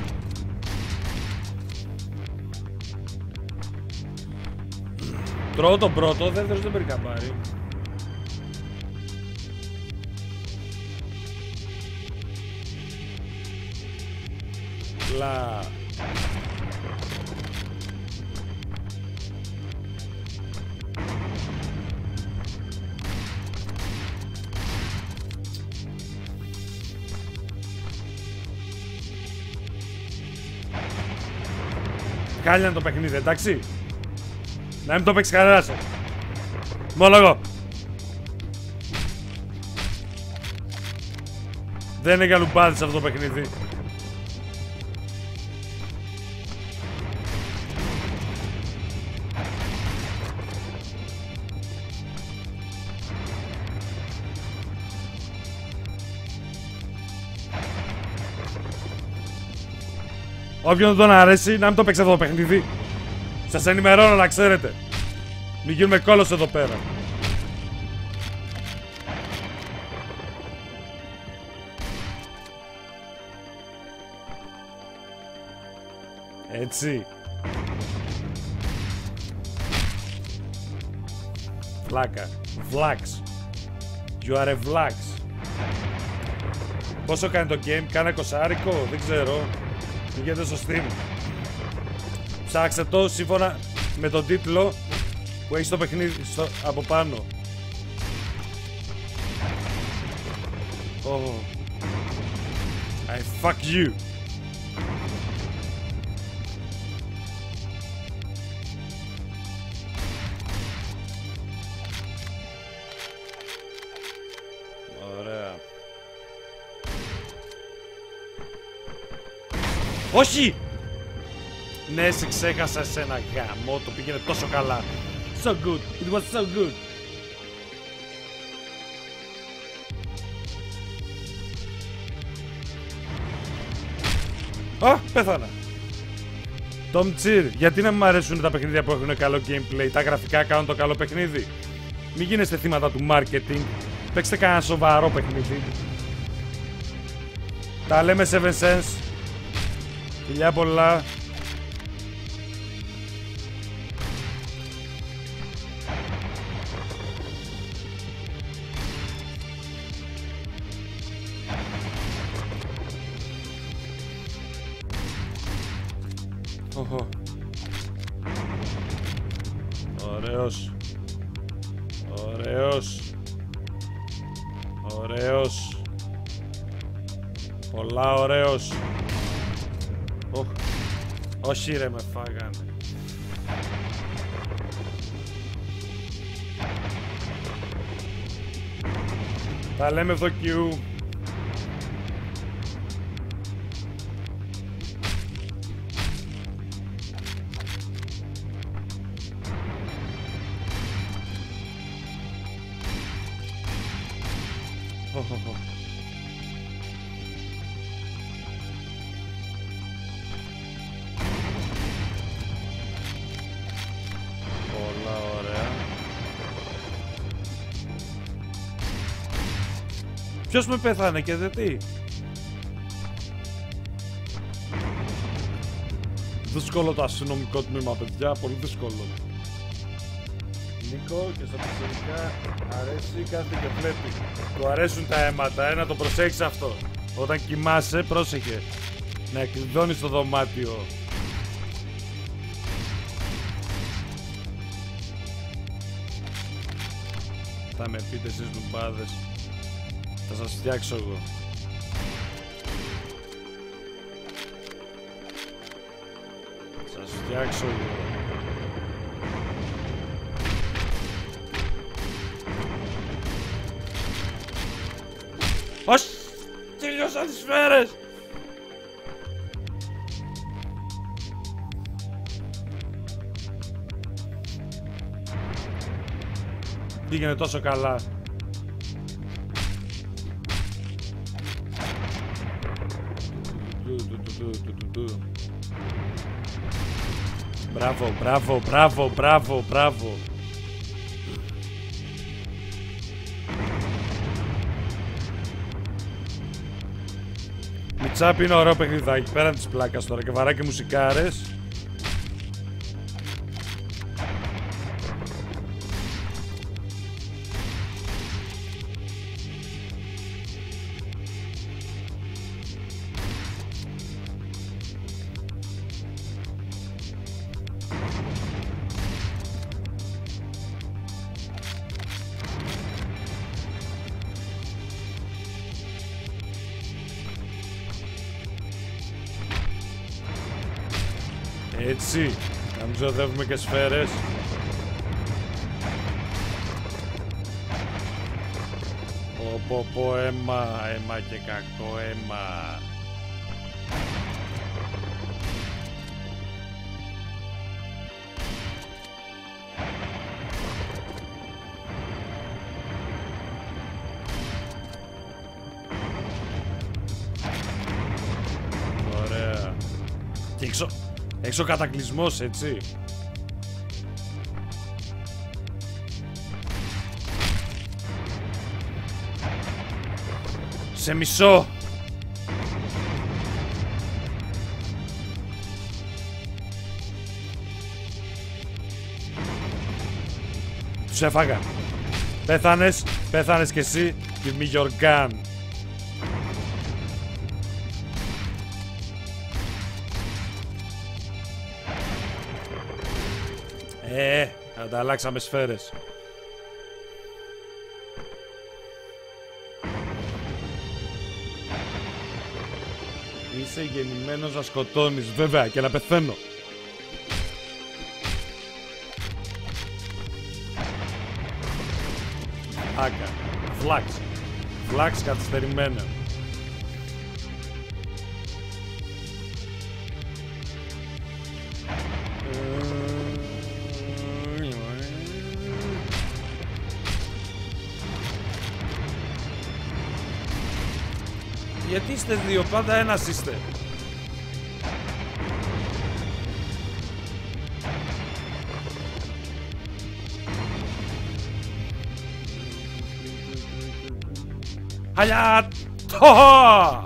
A: Τρώω τον πρώτο, ο δεύτερος δεν παίρνει καμπάρι. Λα. Κάλια το παιχνίδι, εντάξει. Να μην το παίξει κανένας. Μόνο εγώ. Δεν είναι για λουμπάδες αυτό το παιχνίδι. Όποιον δεν τον αρέσει, να μην το παίξει αυτό το παιχνίδι. Σας ενημερώνω να ξέρετε. Μην γίνουμε κόλος εδώ πέρα. Έτσι. Βλάκα. Βλάξ. You are a βλάξ. Πόσο κάνει το game, κάνα εικοσάρικο, δεν ξέρω. Πηγαίνετε στο Steam. Ψάξτε το σύμφωνα με τον τίτλο που έχει στο παιχνίδι στο, από πάνω. Oh. I fuck you. Ωραία. Όχι! Ναι, σε ξέχασα εσένα γάμο, το πήγαινε τόσο καλά. So good, it was so good. Α, πέθανα. Tom Cheer, γιατί να μου αρέσουν τα παιχνίδια που έχουν καλό gameplay, τα γραφικά κάνουν το καλό παιχνίδι. Μην γίνεστε θύματα του marketing, παίξτε κανένα σοβαρό παιχνίδι. Τα λέμε Seven Sense. Φιλιά πολλά. Οχο. Ωραίος. Ωραίος. Ωραίος. Πολλά ωραίος. Oh. Όχι ρε, με φάγανε. Τα λέμε δοκιού. Oh, oh, oh. Πολλά ωραία. Ποιος με πέθανε και δε τι? Δύσκολο το αστυνομικό τμήμα, παιδιά, πολύ δύσκολο. Νίκο, και στα πιστολικά αρέσει κάθε και βλέπει. Του αρέσουν τα αίματα, ε, να το προσέξεις αυτό. Όταν κοιμάσαι, πρόσεχε. Να κλειδώνεις το δωμάτιο. Θα με πείτε εσείς λουμπάδες. Θα σας φτιάξω εγώ. Θα σας φτιάξω εγώ. Όχι! Τελειώσαν τις σφαίρες! Πήγαινε τόσο καλά. Μπράβο, μπράβο, μπράβο, μπράβο, μπράβο. Μιτσάπ είναι ωραίο παιχνιδάκι, πέραν της πλάκας τώρα και βαρά και μουσικάρες. Έτσι, να μην ξοδεύουμε και σφαίρες. Πω πω πω, αίμα, αίμα και κακό αίμα. Ωραία. Και έξω. Έξω κατακλυσμός, έτσι. Σε μισό. Τους έφαγα. Πέθανες, πέθανες κι εσύ. Give me your gun. Ε, ανταλλάξαμε σφαίρες. Είσαι γεννημένος να σκοτώνεις, βέβαια, και να πεθαίνω. Άκα, φλάξ. Φλάξ καθυστερημένα. Γιατί είστε δύο, πάντα ένας είστε. Χαλιά! Τόχο!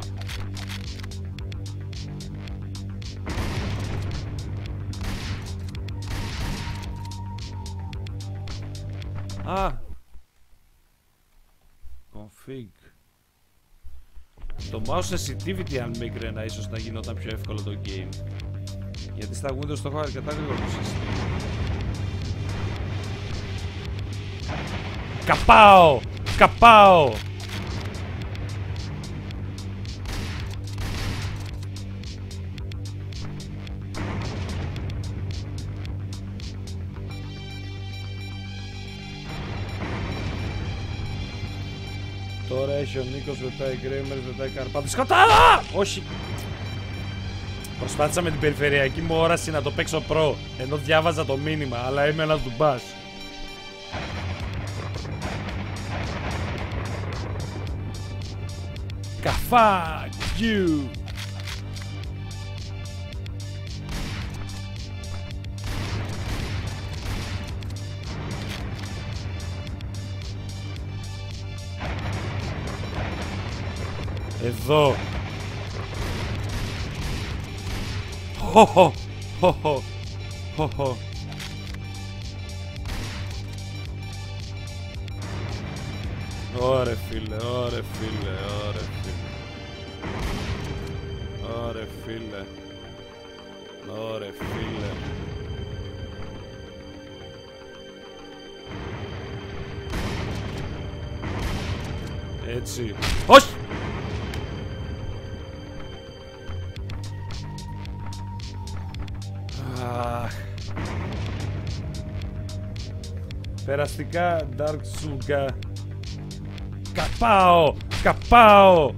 A: Α! Config. Το mouse sensitivity αν μικρένα ίσως να γινόταν πιο εύκολο το game. Γιατί στα Windows το έχω αρκετά γρήγορο το σύστημα. Καπάω! Καπάω! Τώρα έχει ο Νίκος, μετά οι Γκρέμερς, μετά οι Καρπάτες. Σκοτάδα! Όχι! Προσπάθησα με την περιφερειακή μου όραση να το παίξω προ, ενώ διάβαζα το μήνυμα, αλλά είμαι ένας ντουμπάς. Καφά! You! Εδώ. Χοχο, χοχο, χοχο. Ωρε φίλε, ωρε φίλε, ωρε φίλε. Ωρε φίλε. Ωρε φίλε. Έτσι. Όχι! Περαστικά Dark Suga. Καπάω! Καπάω!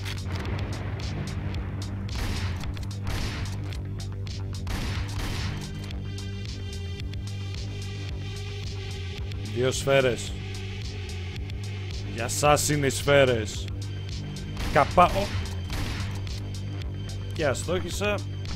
A: Δύο σφαίρες. Για σας είναι οι σφαίρες. Καπάω! Και αστόχησα.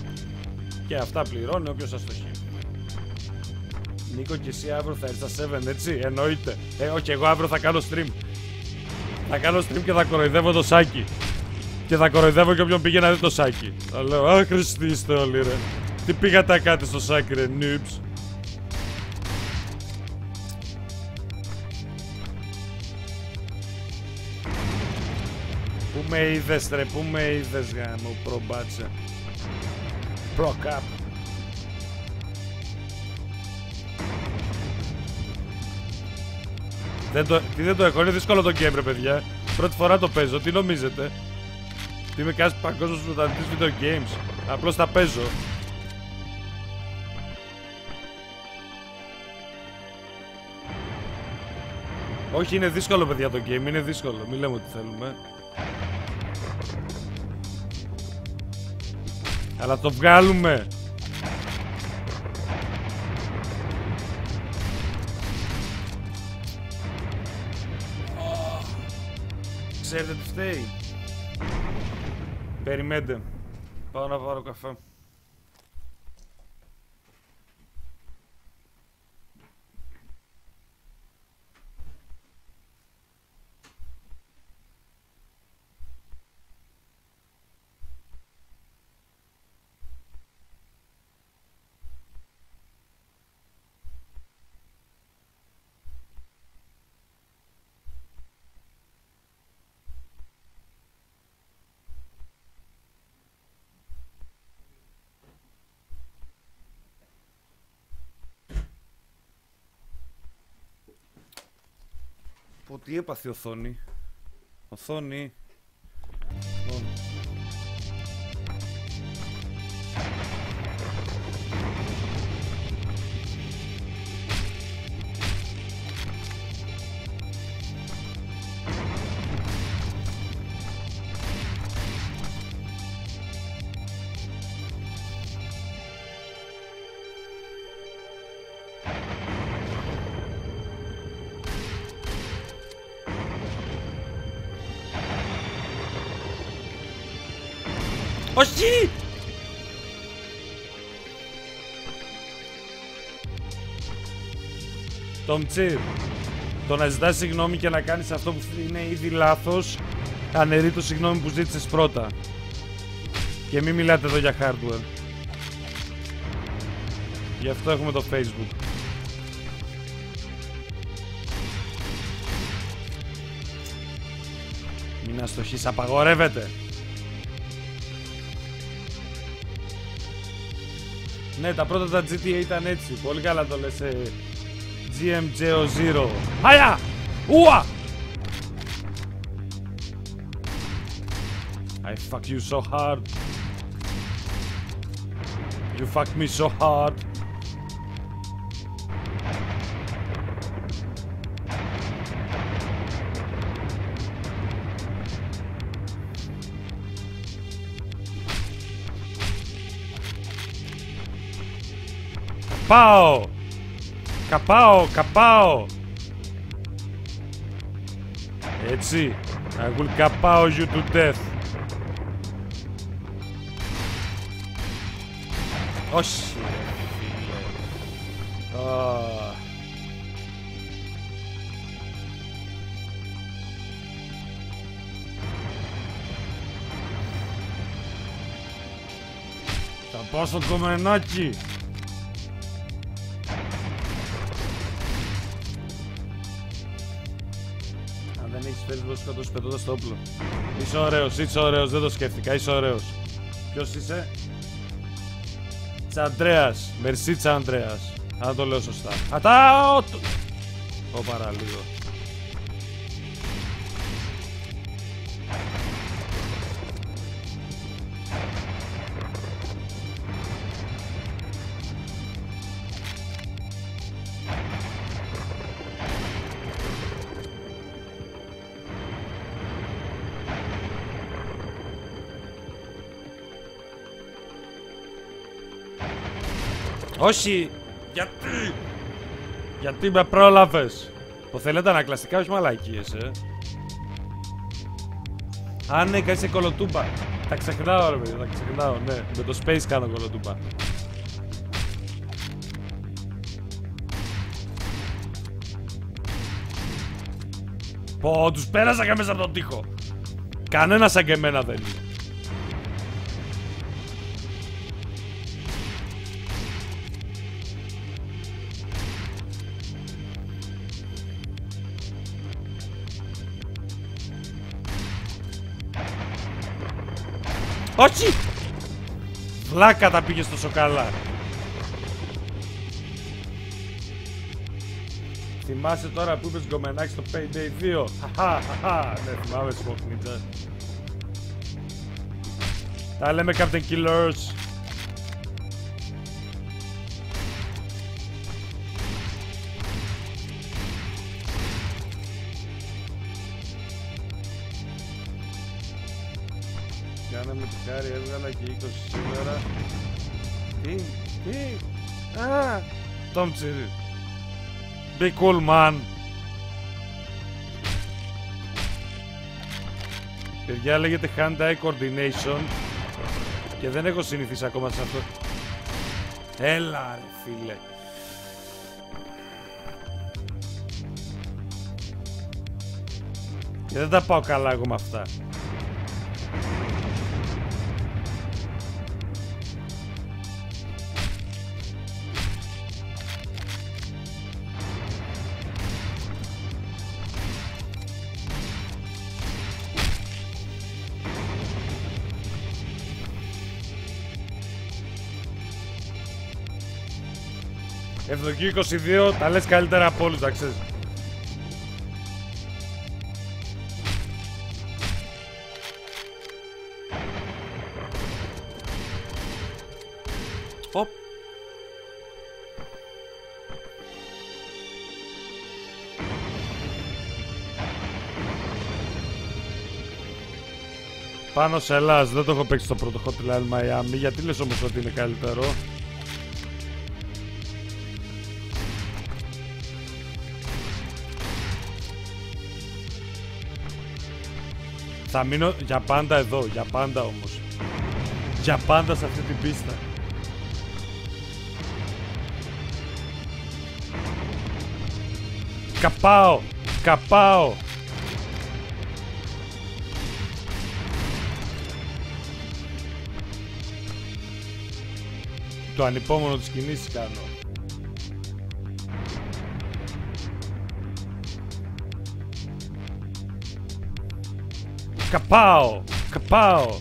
A: Και αυτά πληρώνει όποιος αστοχεί. Νίκο, και εσύ αύριο θα έρθει στα επτά, έτσι, εννοείται. Ε, όχι, εγώ αύριο θα κάνω stream. Θα κάνω stream και θα κοροϊδεύω το Σάκη. Και θα κοροϊδεύω και όποιον πήγε να δει το Σάκη. Θα λέω, α, Χριστοί είστε όλοι, ρε. Τι πήγατε να κάνετε στο Σάκη, ρε, noobs. Πού με είδες, ρε, πού με είδες, γάμο, προμπάτσε. Προκάπ. Δεν το, τι δεν το έχω, είναι δύσκολο το game, ρε παιδιά. Πρώτη φορά το παίζω, τι νομίζετε? Τι είμαι κανένας παγκόσμιος πρωταθλητής video games? Απλώς τα παίζω. Όχι, είναι δύσκολο, παιδιά, το game, είναι δύσκολο, μην λέμε ότι θέλουμε. Αλλά το βγάλουμε. Ξέρετε τι φταίει? Περιμένετε. Πάω να πάρω καφέ. Πω, τι έπαθε η οθόνη? Οθόνη. Οθόνη. Όχι! Τομτσίρ, το να ζητάς συγγνώμη και να κάνεις αυτό που είναι ήδη λάθος, αναιρεί το συγγνώμη που ζήτησες πρώτα. Και μην μιλάτε εδώ για hardware. Γι' αυτό έχουμε το Facebook. Μην αστοχείς, απαγορεύεται. Ναι, τα πρώτα τα τζι τι έι ήταν έτσι. Πολύ καλά το λες, ε, τζι εμ τζέι ο Zero. Χάια! Ουα! I fuck you so hard. You fuck me so hard. Καπάω! Καπάω! Καπάω! Έτσι. I will καπάω you to death. Όχι. Oh. Θα πάω στο κομμενάκι. Θέλεις να σκοτώσεις πετώντας το όπλο. Είσαι ωραίος, είσαι ωραίος, δεν το σκέφτηκα, είσαι ωραίος. Ποιος είσαι? Τσαντρέας, μερσί Τσαντρέας. Αν το λέω σωστά. Ατάω! Ω, παραλίγο. Όχι! Γιατί! Γιατί με πρόλαβες! Το θέλετε ανακλαστικά, όχι μαλακίες, ε! Α, ναι, κάνεις κολοτούμπα! Τα ξεχνάω, ρε παιδί, τα ξεχνάω, ναι. Με το space κάνω κολοτούμπα. Πω, τους πέρασα και μέσα από τον τοίχο. Κανένα σαν και εμένα δεν είναι. Όχι! Βλάκα τα πήγες τόσο καλά. Θυμάσαι τώρα που είπες γκομενάκι στο Payday δύο. Χαχαχαχα. Ναι, θυμάμαι Smoke Ninja. Τα λέμε Captain Killers. Κάναμε τη χάρη, έβγαλα και είκοσι σήμερα. Τι, τι, α, Tom Cherry. Be cool, man. Παιδιά, λέγεται hand-eye coordination και δεν έχω συνηθίσει ακόμα σε αυτό. Έλα ρε φίλε. Και δεν τα πάω καλά εγώ με αυτά. Ευδοκή είκοσι δύο, τα λες καλύτερα από όλους, να ξέρεις. Οπ. Πάνω σε Ελλάς, δεν το έχω παίξει στο πρώτο Hotline Miami. Γιατί λες όμως ότι είναι καλύτερο? Θα μείνω για πάντα εδώ, για πάντα όμως. Για πάντα σε αυτή την πίστα. Καπάω! Καπάω! Το ανυπόμονο της κινήσης κάνω. Καπάω! Καπάω!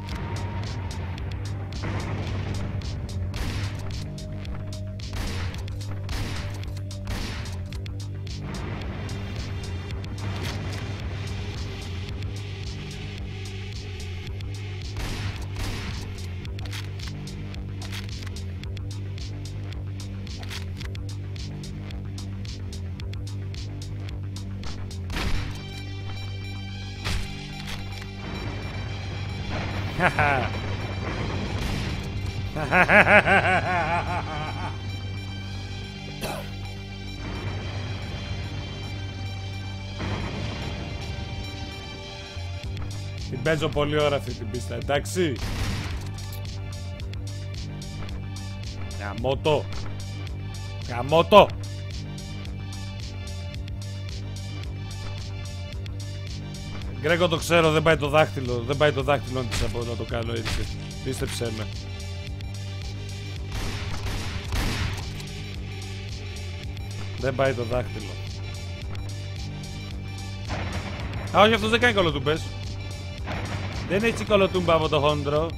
A: Την παίζω πολύ ώρα αυτή την πίστα, εντάξει. Γαμώτο. Γαμώτο. Γκρέκο το ξέρω, δεν πάει το δάχτυλο. Δεν πάει το δάχτυλο της από να το κάνω έτσι. Πίστεψέ με. Δεν πάει το δάχτυλο. Α, όχι, αυτός δεν κάνει κολοτούμπες. Δεν είναι έτσι κολοτούμπα από το χόντρο.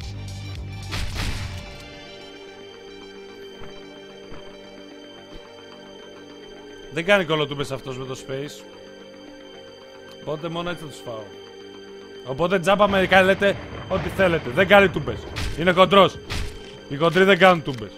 A: Δεν κάνει κολοτούμπες αυτός με το space. Οπότε μόνο έτσι θα τους φάω. Οπότε τζάμπα μερικά λέτε ό,τι θέλετε. Δεν κάνει τούμπες. Είναι χοντρός. Οι χοντροί δεν κάνουν τούμπες.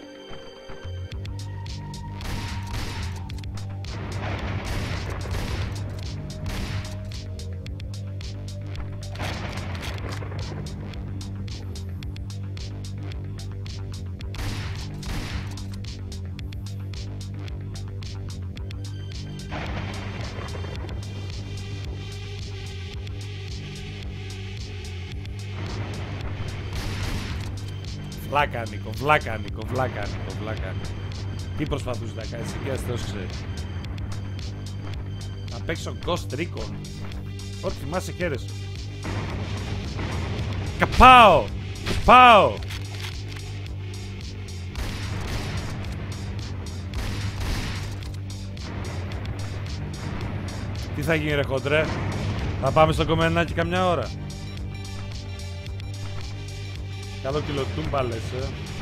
A: Βλάκα Νίκο, βλάκα Νίκο, βλάκα Νίκο, βλάκα Νίκο. Τι προσπαθούσε να κάνεις εκεί, ας Θεός ξέρει. Να παίξω Ghost Recon. Ό,τι θυμάσαι χαίρεσαι. Καπάω! Καπάω! Τι θα γίνει ρε χοντρέ? Θα πάμε στο κομμενάκι καμιά ώρα. Καλό κιλοτούμπα λες, ε.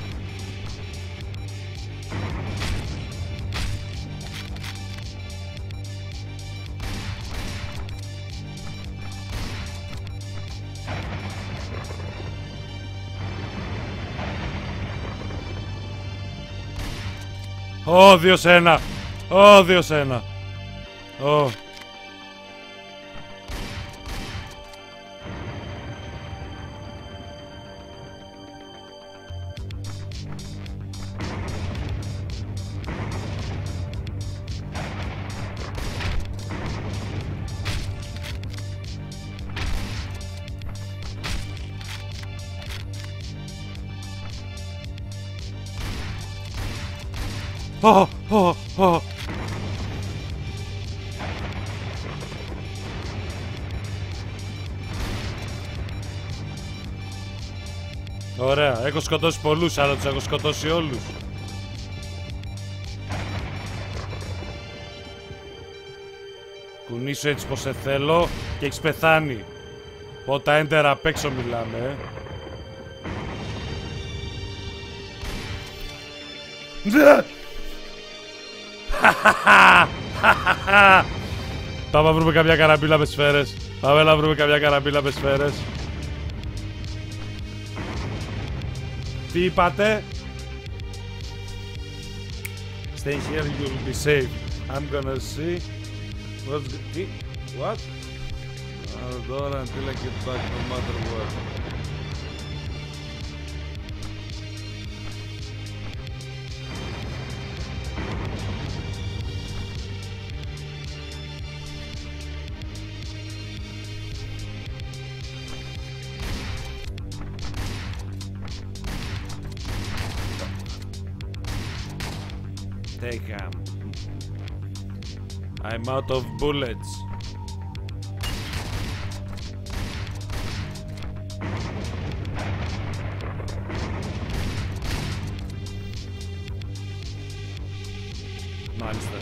A: Ω, δύο σε ένα. Ω, δύο σε ένα. Ω. Ω, ω, ω. Ωραία, έχω σκοτώσει πολλούς, αλλά τους έχω σκοτώσει όλους. Κουνήσω έτσι πως σε θέλω και έχεις πεθάνει. Πότα έντερα απ' έξω μιλάμε, ε. Πάμε να βρούμε κάποια καραμπίλα με σφαίρες. Πάμε να βρούμε κάποια καραμπίλα με σφαίρες. Τι είπατε? Stay here, you will be safe. I'm gonna see what's good. What? I'll go until I get back no matter what. Take him. I'm out of bullets. Μάλιστα.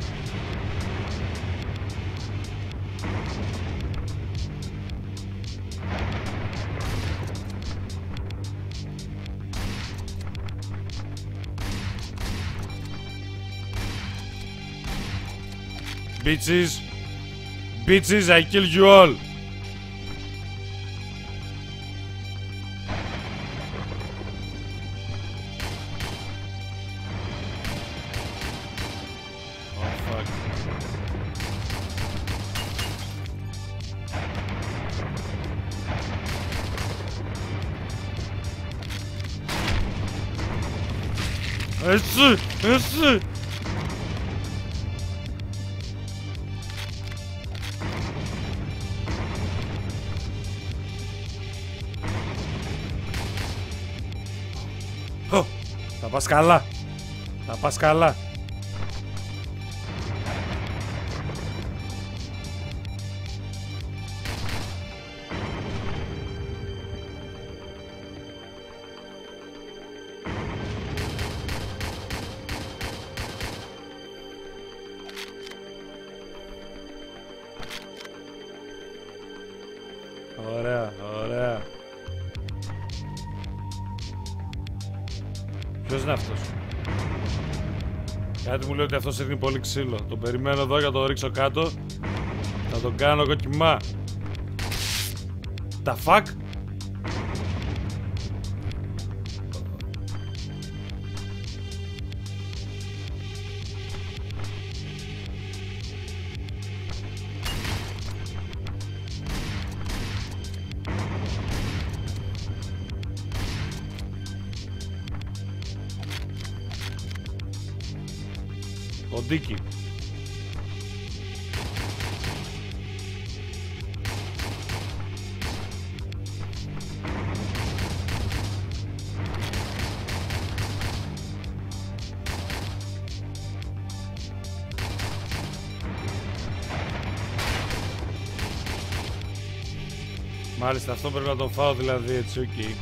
A: Bitches, bitches, I kill you all. Oh fuck. Έτσι, έτσι. Θα πας καλά. Θα πας καλά. Ωραία, ωραία. Ποιος είναι αυτός? Κάτι μου λέει ότι αυτός ρίχνει πολύ ξύλο. Τον περιμένω εδώ για να το ρίξω κάτω. Θα τον κάνω εγώ κοιμά. Τα fuck? Ποντίκι. Μάλιστα, αυτό πρέπει να το φάω δηλαδή, έτσι, οκ. Okay.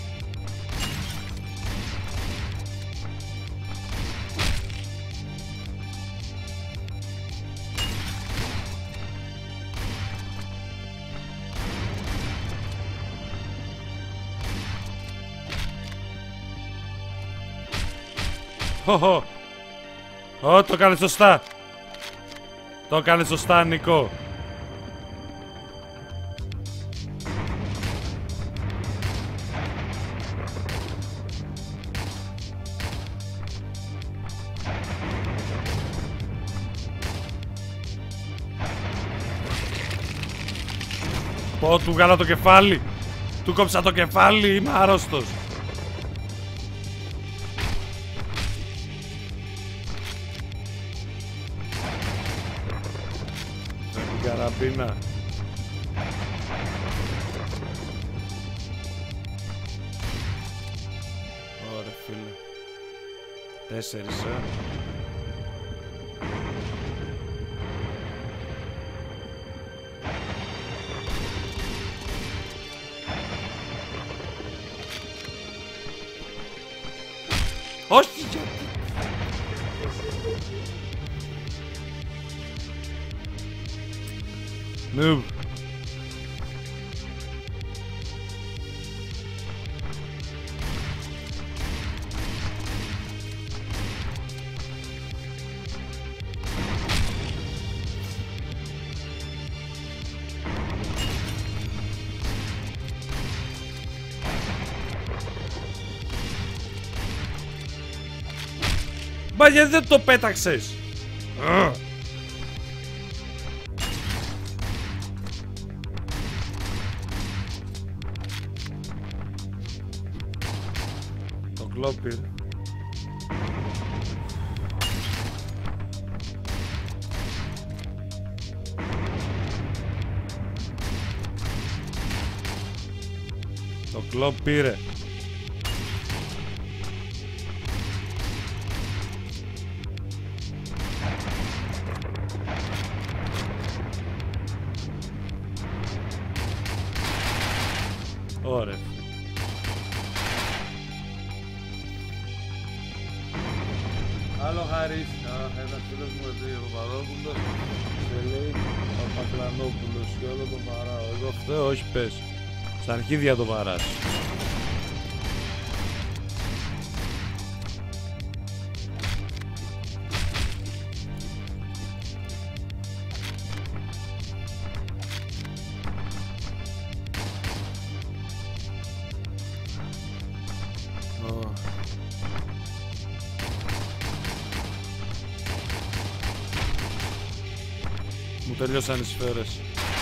A: Ω, ω, το έκανε σωστά. Το έκανε σωστά, Νικό. Πω, του βγάλα το κεφάλι. Του κόψα το κεφάλι, είμαι άρρωστος. Καραμπίνα. Ωραία, φίλε. Τέσσερις, ε. Όχι, γιατί. Noob. Μα γιατί δεν το πέταξες? Το κλόπιρ. Το κλόπιρε. Ωραία. Άλλο Χαρίς, ένας φίλος μου εδώ, ο Παπαδόπουλος, και λέει ο Παπακλανόπουλος και όλο τον παράω. Εγώ φταίω, όχι πες. Στα αρχίδια το παράς. Μου τελειώσαν οι σφαίρες.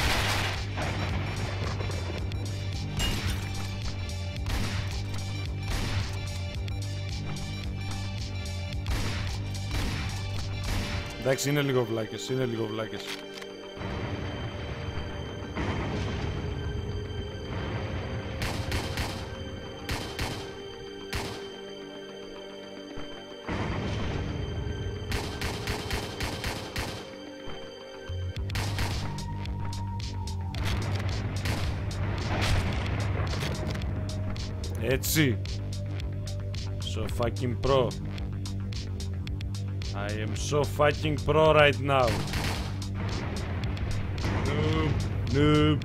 A: Εντάξει, είναι λίγο βλάκες, είναι λίγο βλάκες. Έτσι. So fucking pro. I am so fucking pro right now. Noob. Noob.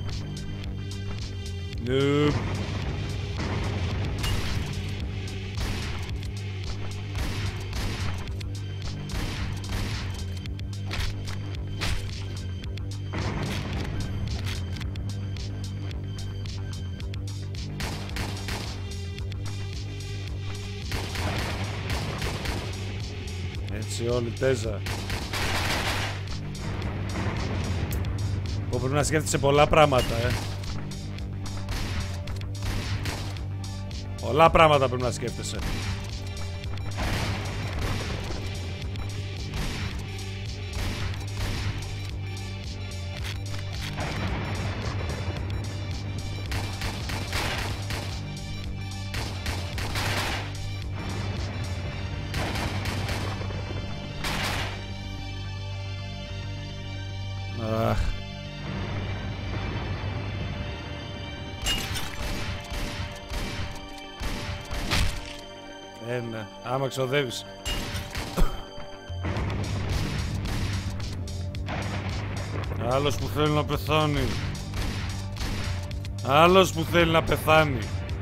A: Noob. Έτσι όλη τέζα. Που πρέπει να σκέφτεσαι πολλά πράγματα, ε. Πολλά πράγματα πρέπει να σκέφτεσαι. Αχ. ναι. Άμα ξοδεύεις. Άλλος που θέλει να πεθάνει. Άλλος που θέλει να πεθάνει.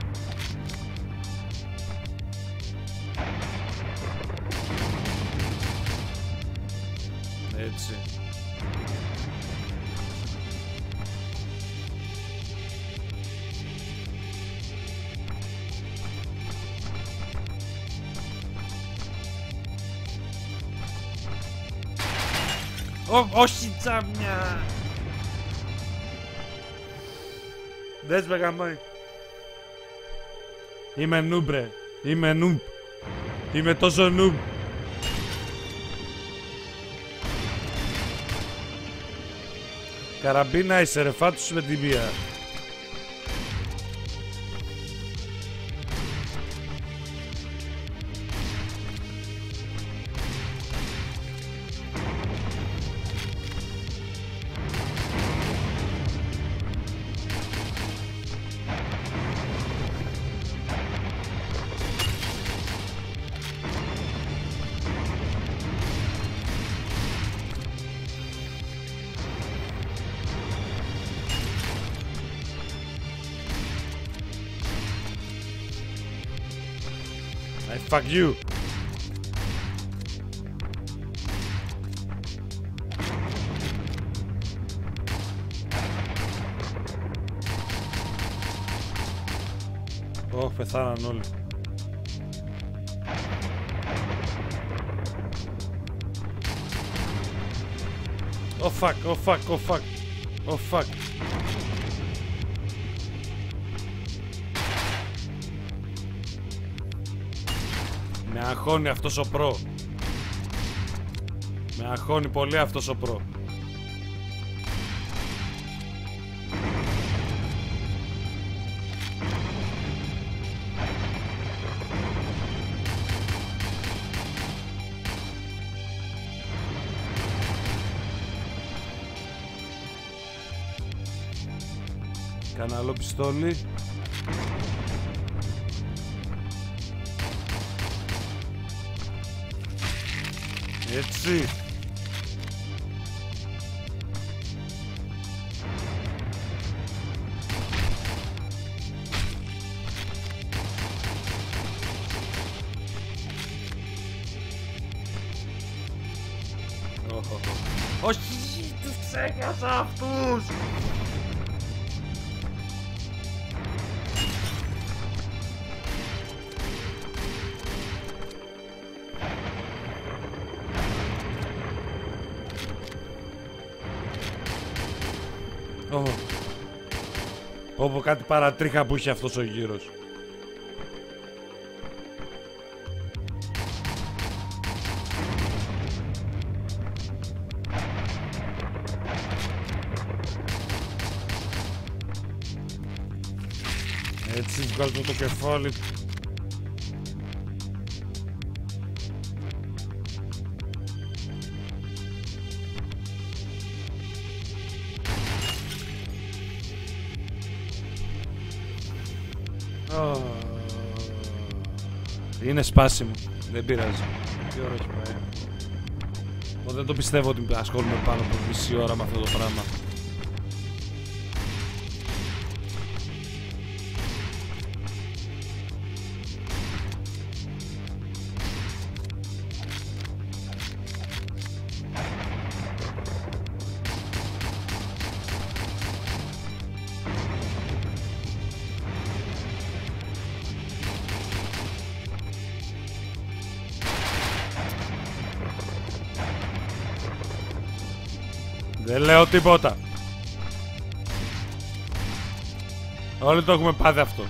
A: Έτσι. Ω, όχι τσάμια. Δες με γαμάει. Είμαι νουμπ ρε. Είμαι νουμπ. Είμαι τόσο νουμπ. Καραμπίνα είσαι ρε, φάτους με την μία. Fuck you. Ωχ, πεθάναν όλοι. Oh fuck, oh fuck, oh fuck, oh fuck. Με αγχώνει αυτός ο προ. Με αγχώνει πολύ αυτός ο προ. Κάνα άλλο πιστόλι. Έτσι. Όχι, τους ξέχασα αυτούς. Oh. Όπου κάτι παρατρίχα που είχε αυτός ο γύρος. Έτσι βγάζουμε το κεφάλι. Oh. Είναι σπάσιμο. Δεν πειράζει. Τι ώρα έχει πάει. Εγώ δεν το πιστεύω ότι ασχολούμαι πάνω από μισή ώρα με αυτό το πράγμα. Δεν λέω τίποτα. Όλοι το έχουμε πάθει αυτό.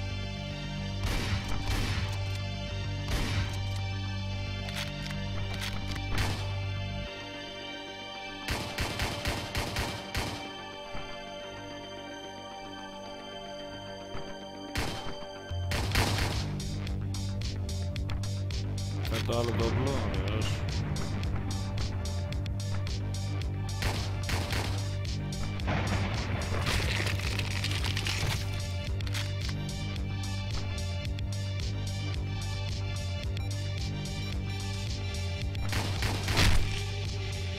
A: Θα το άλλο το όπλο, ωραίος.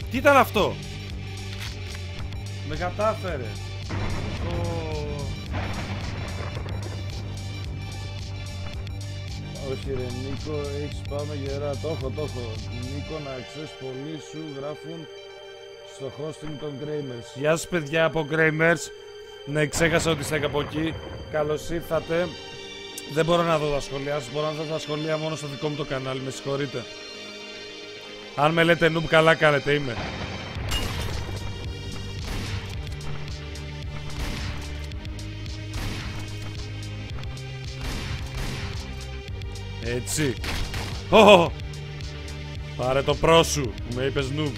A: Τι ήταν αυτό? Με κατάφερε. Το... Όχι ρε Νίκο, έχεις πάμε γερά. Το έχω, το έχω. Νίκο, να ξέρεις, πολλοί σου γράφουν στο hosting των Gamers. Γεια σας παιδιά από Gamers. Ναι, ξέχασα ότι είστε από εκεί. Καλώς ήρθατε. Δεν μπορώ να δω τα σχόλιά σας. Μπορώ να δω τα σχόλια μόνο στο δικό μου το κανάλι. Με συγχωρείτε. Αν με λέτε noob, καλά κάνετε, είμαι. Έτσι. Oh! Πάρε το πρό σου. Με είπες noob.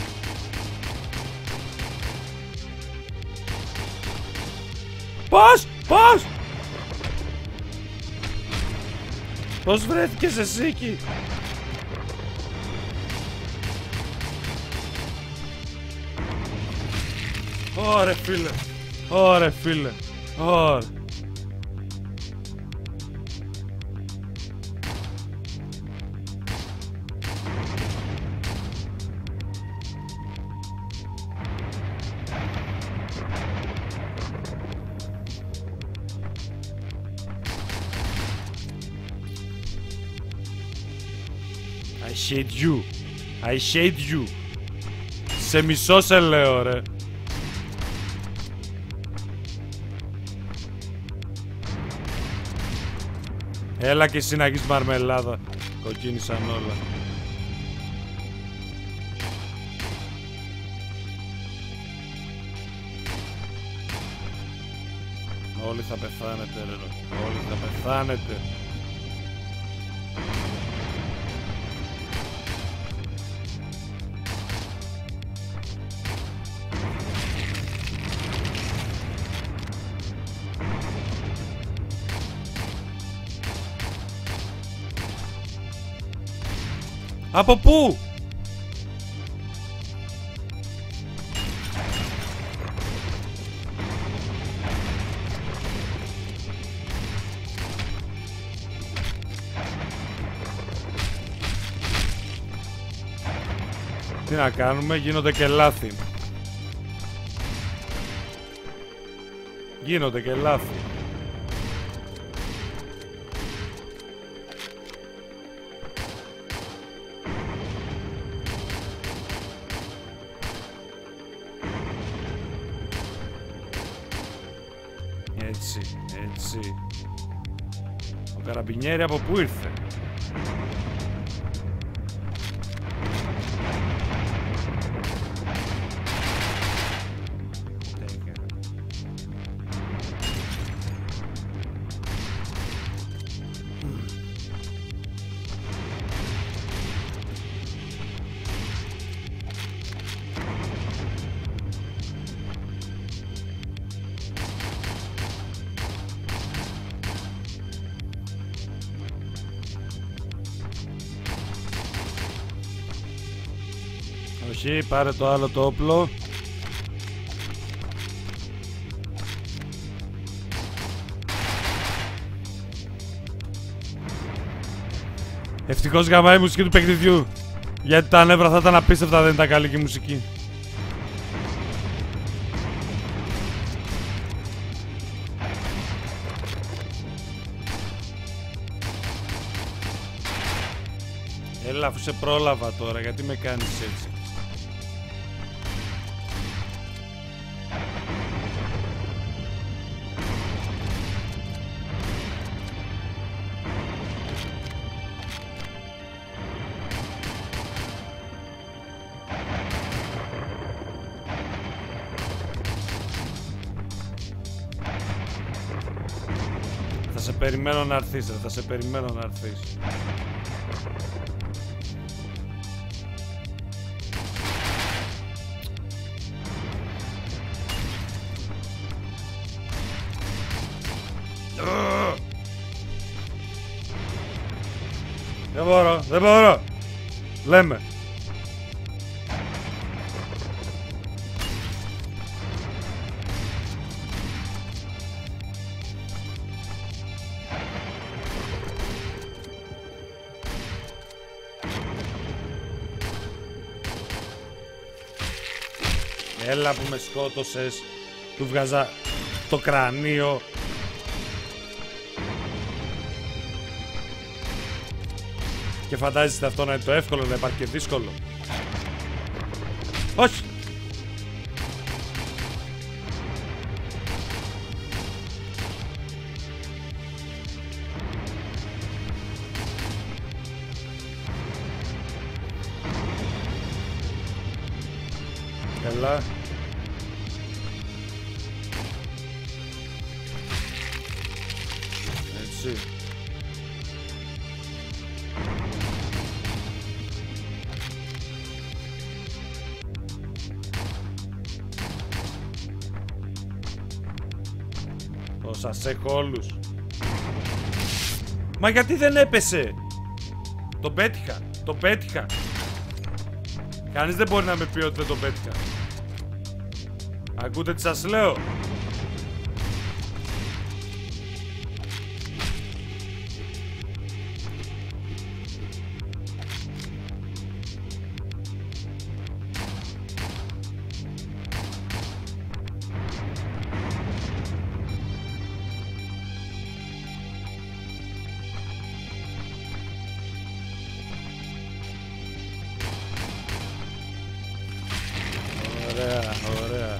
A: Πώς! Πώς! Πώς βρέθηκες εσύ εκεί? Ωρε φίλε. Ωρε φίλε. Ωρε. I hate you. I hate you. Σε μισό σε λέω ρε. Έλα και εσύ να έχεις μαρμελάδα. Κοκκίνησαν όλα. Όλοι θα πεθάνετε ρε. Όλοι θα πεθάνετε. Από πού? Τι να κάνουμε, γίνονται και λάθη. Γίνονται και λάθη. Έτσι, έτσι. Ο καραμπινιέρη από πού ήρθε? Όχι, πάρε το άλλο το όπλο. Ευτυχώς γαμάει η μουσική του παιχνιδιού. Γιατί τα νεύρα θα ήταν απίστευτα, δεν ήταν καλή και η μουσική. Έλα, αφού σε πρόλαβα τώρα, γιατί με κάνεις έτσι? Θα σε περιμένω να έρθεις, ρε, θα σε περιμένω να έρθεις. Δεν μπορώ, δεν μπορώ. Λέμε. Έλα που με σκότωσες. Του βγάζα το κρανίο. Και φαντάζεστε αυτό να είναι το εύκολο, να υπάρχει και δύσκολο. Όχι! Έλα. Έτσι. Ω, σας έχω όλους. Μα γιατί δεν έπεσε? Τον πέτυχα, τον πέτυχα. Κανείς δεν μπορεί να με πει ότι δεν τον πέτυχα. Ακούτε τι σας λέω? Ωραία, ωραία.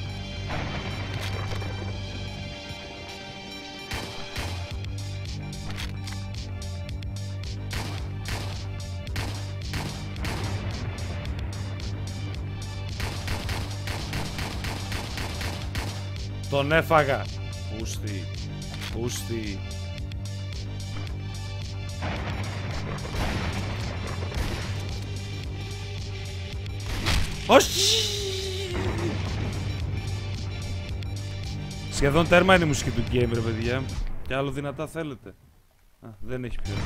A: Τον έφαγα. Πούστη. Πούστη. Όχι! Σχεδόν τέρμα είναι η μουσική του game, ρε παιδιά. Και άλλο δυνατά θέλετε? Α, δεν έχει πιο.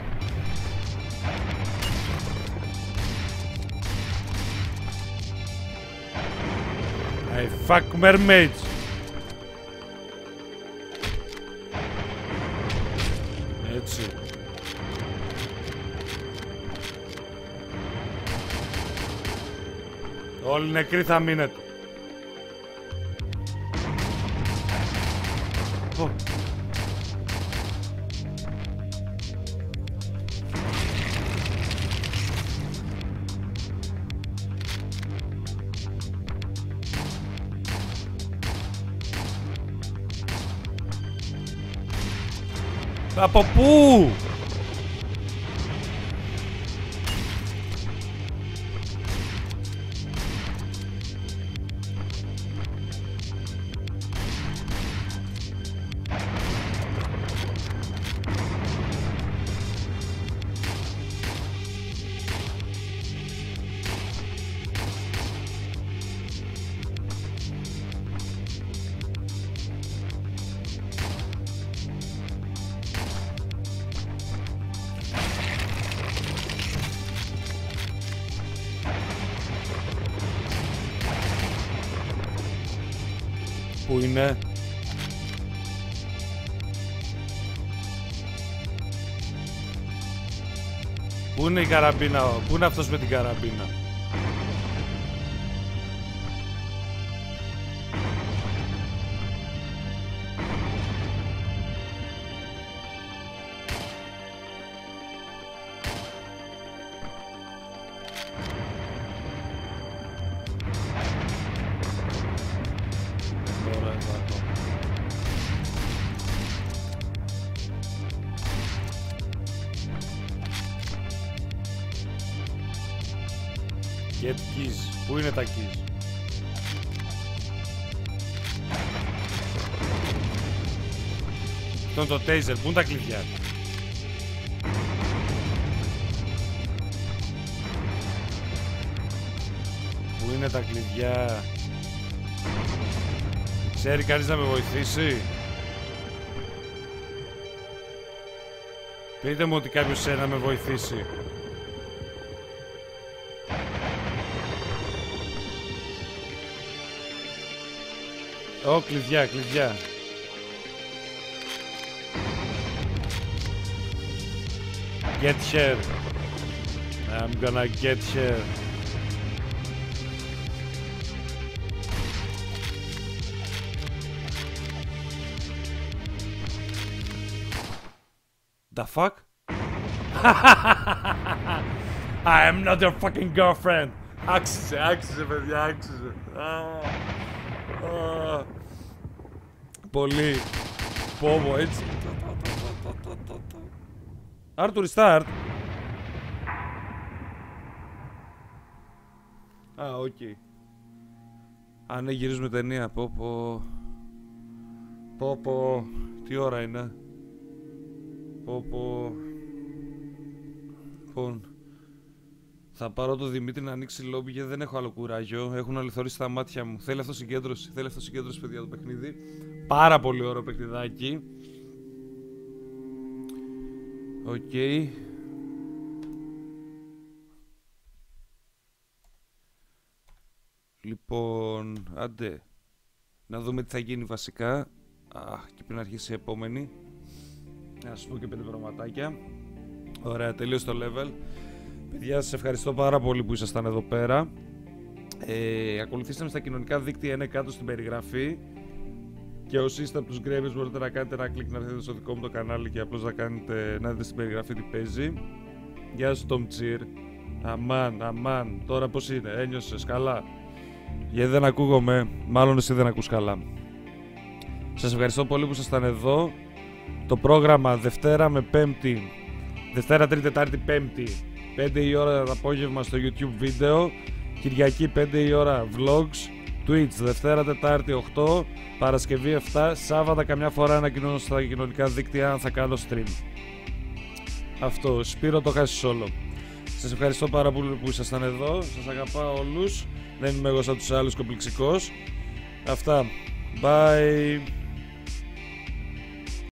A: I fuck mermaids. Έτσι. Όλοι νεκροί θα μείνετε. Oh. Από πού? Πού είναι? Πού είναι η καραμπίνα? Πού είναι αυτός με την καραμπίνα? Get keys. Πού είναι τα keys? Αυτό είναι το taser. Πού είναι τα κλειδιά? Πού είναι τα κλειδιά? Ξέρει κανείς να με βοηθήσει? Πείτε μου ότι κάποιος ξέρει να με βοηθήσει. Ω, κλειδιά, κλειδιά. Get here. I'm gonna get here. The fuck? I am not your fucking girlfriend. Άξιζε, άξιζε παιδιά, άξιζε. Πολύ. Πόμο, έτσι. Άρτου restart. Α, οκ. Α, ναι, γυρίζουμε ταινία. Πω πω. Πω πω. Τι ώρα είναι? Πω πω. Λοιπόν, θα πάρω το Δημήτρη να ανοίξει λόμπι γιατί δεν έχω άλλο κουράγιο. Έχουν αληθωρήσει τα μάτια μου. Θέλει αυτό συγκέντρωση. Θέλει αυτό συγκέντρωση, παιδιά, το παιχνίδι. Πάρα πολύ ωραίο παιχνιδάκι. Οκ. Okay. Λοιπόν, άντε. Να δούμε τι θα γίνει βασικά. Αχ, και πριν αρχίσει η επόμενη. Να σας πω και πέντε πραγματάκια. Ωραία, τελείωσε το level. Παιδιά, σας ευχαριστώ πάρα πολύ που ήσασταν εδώ πέρα. Ε, ακολουθήστε με στα κοινωνικά δίκτυα, είναι κάτω στην περιγραφή. Και όσοι είστε από τους Γκρέμες μπορείτε να κάνετε ένα κλικ να έρθετε στο δικό μου το κανάλι και απλώς να, κάνετε, να δείτε στην περιγραφή τι παίζει. Γεια σου Tom Cheer. Αμάν, αμάν. Τώρα πώς είναι, ένιωσες καλά? Γιατί δεν ακούγομαι, μάλλον εσύ δεν ακούς καλά. Σας ευχαριστώ πολύ που ήσασταν εδώ. Το πρόγραμμα Δευτέρα με Πέμπτη, Δευτέρα, Τρίτη, Τετάρτη, Πέμπτη, πέντε η ώρα το απόγευμα στο YouTube βίντεο. Κυριακή πέντε η ώρα vlogs. Twitch Δευτέρα, Τετάρτη οκτώ, Παρασκευή επτά, Σάββατα καμιά φορά ανακοινώνω στα κοινωνικά δίκτυα αν θα κάνω stream. Αυτό, Σπύρο το χάσεις όλο. Σας ευχαριστώ πάρα πολύ που ήσασταν εδώ. Σας αγαπάω όλους. Δεν είμαι εγώ σαν τους άλλους κομπλεξικός. Αυτά. Bye.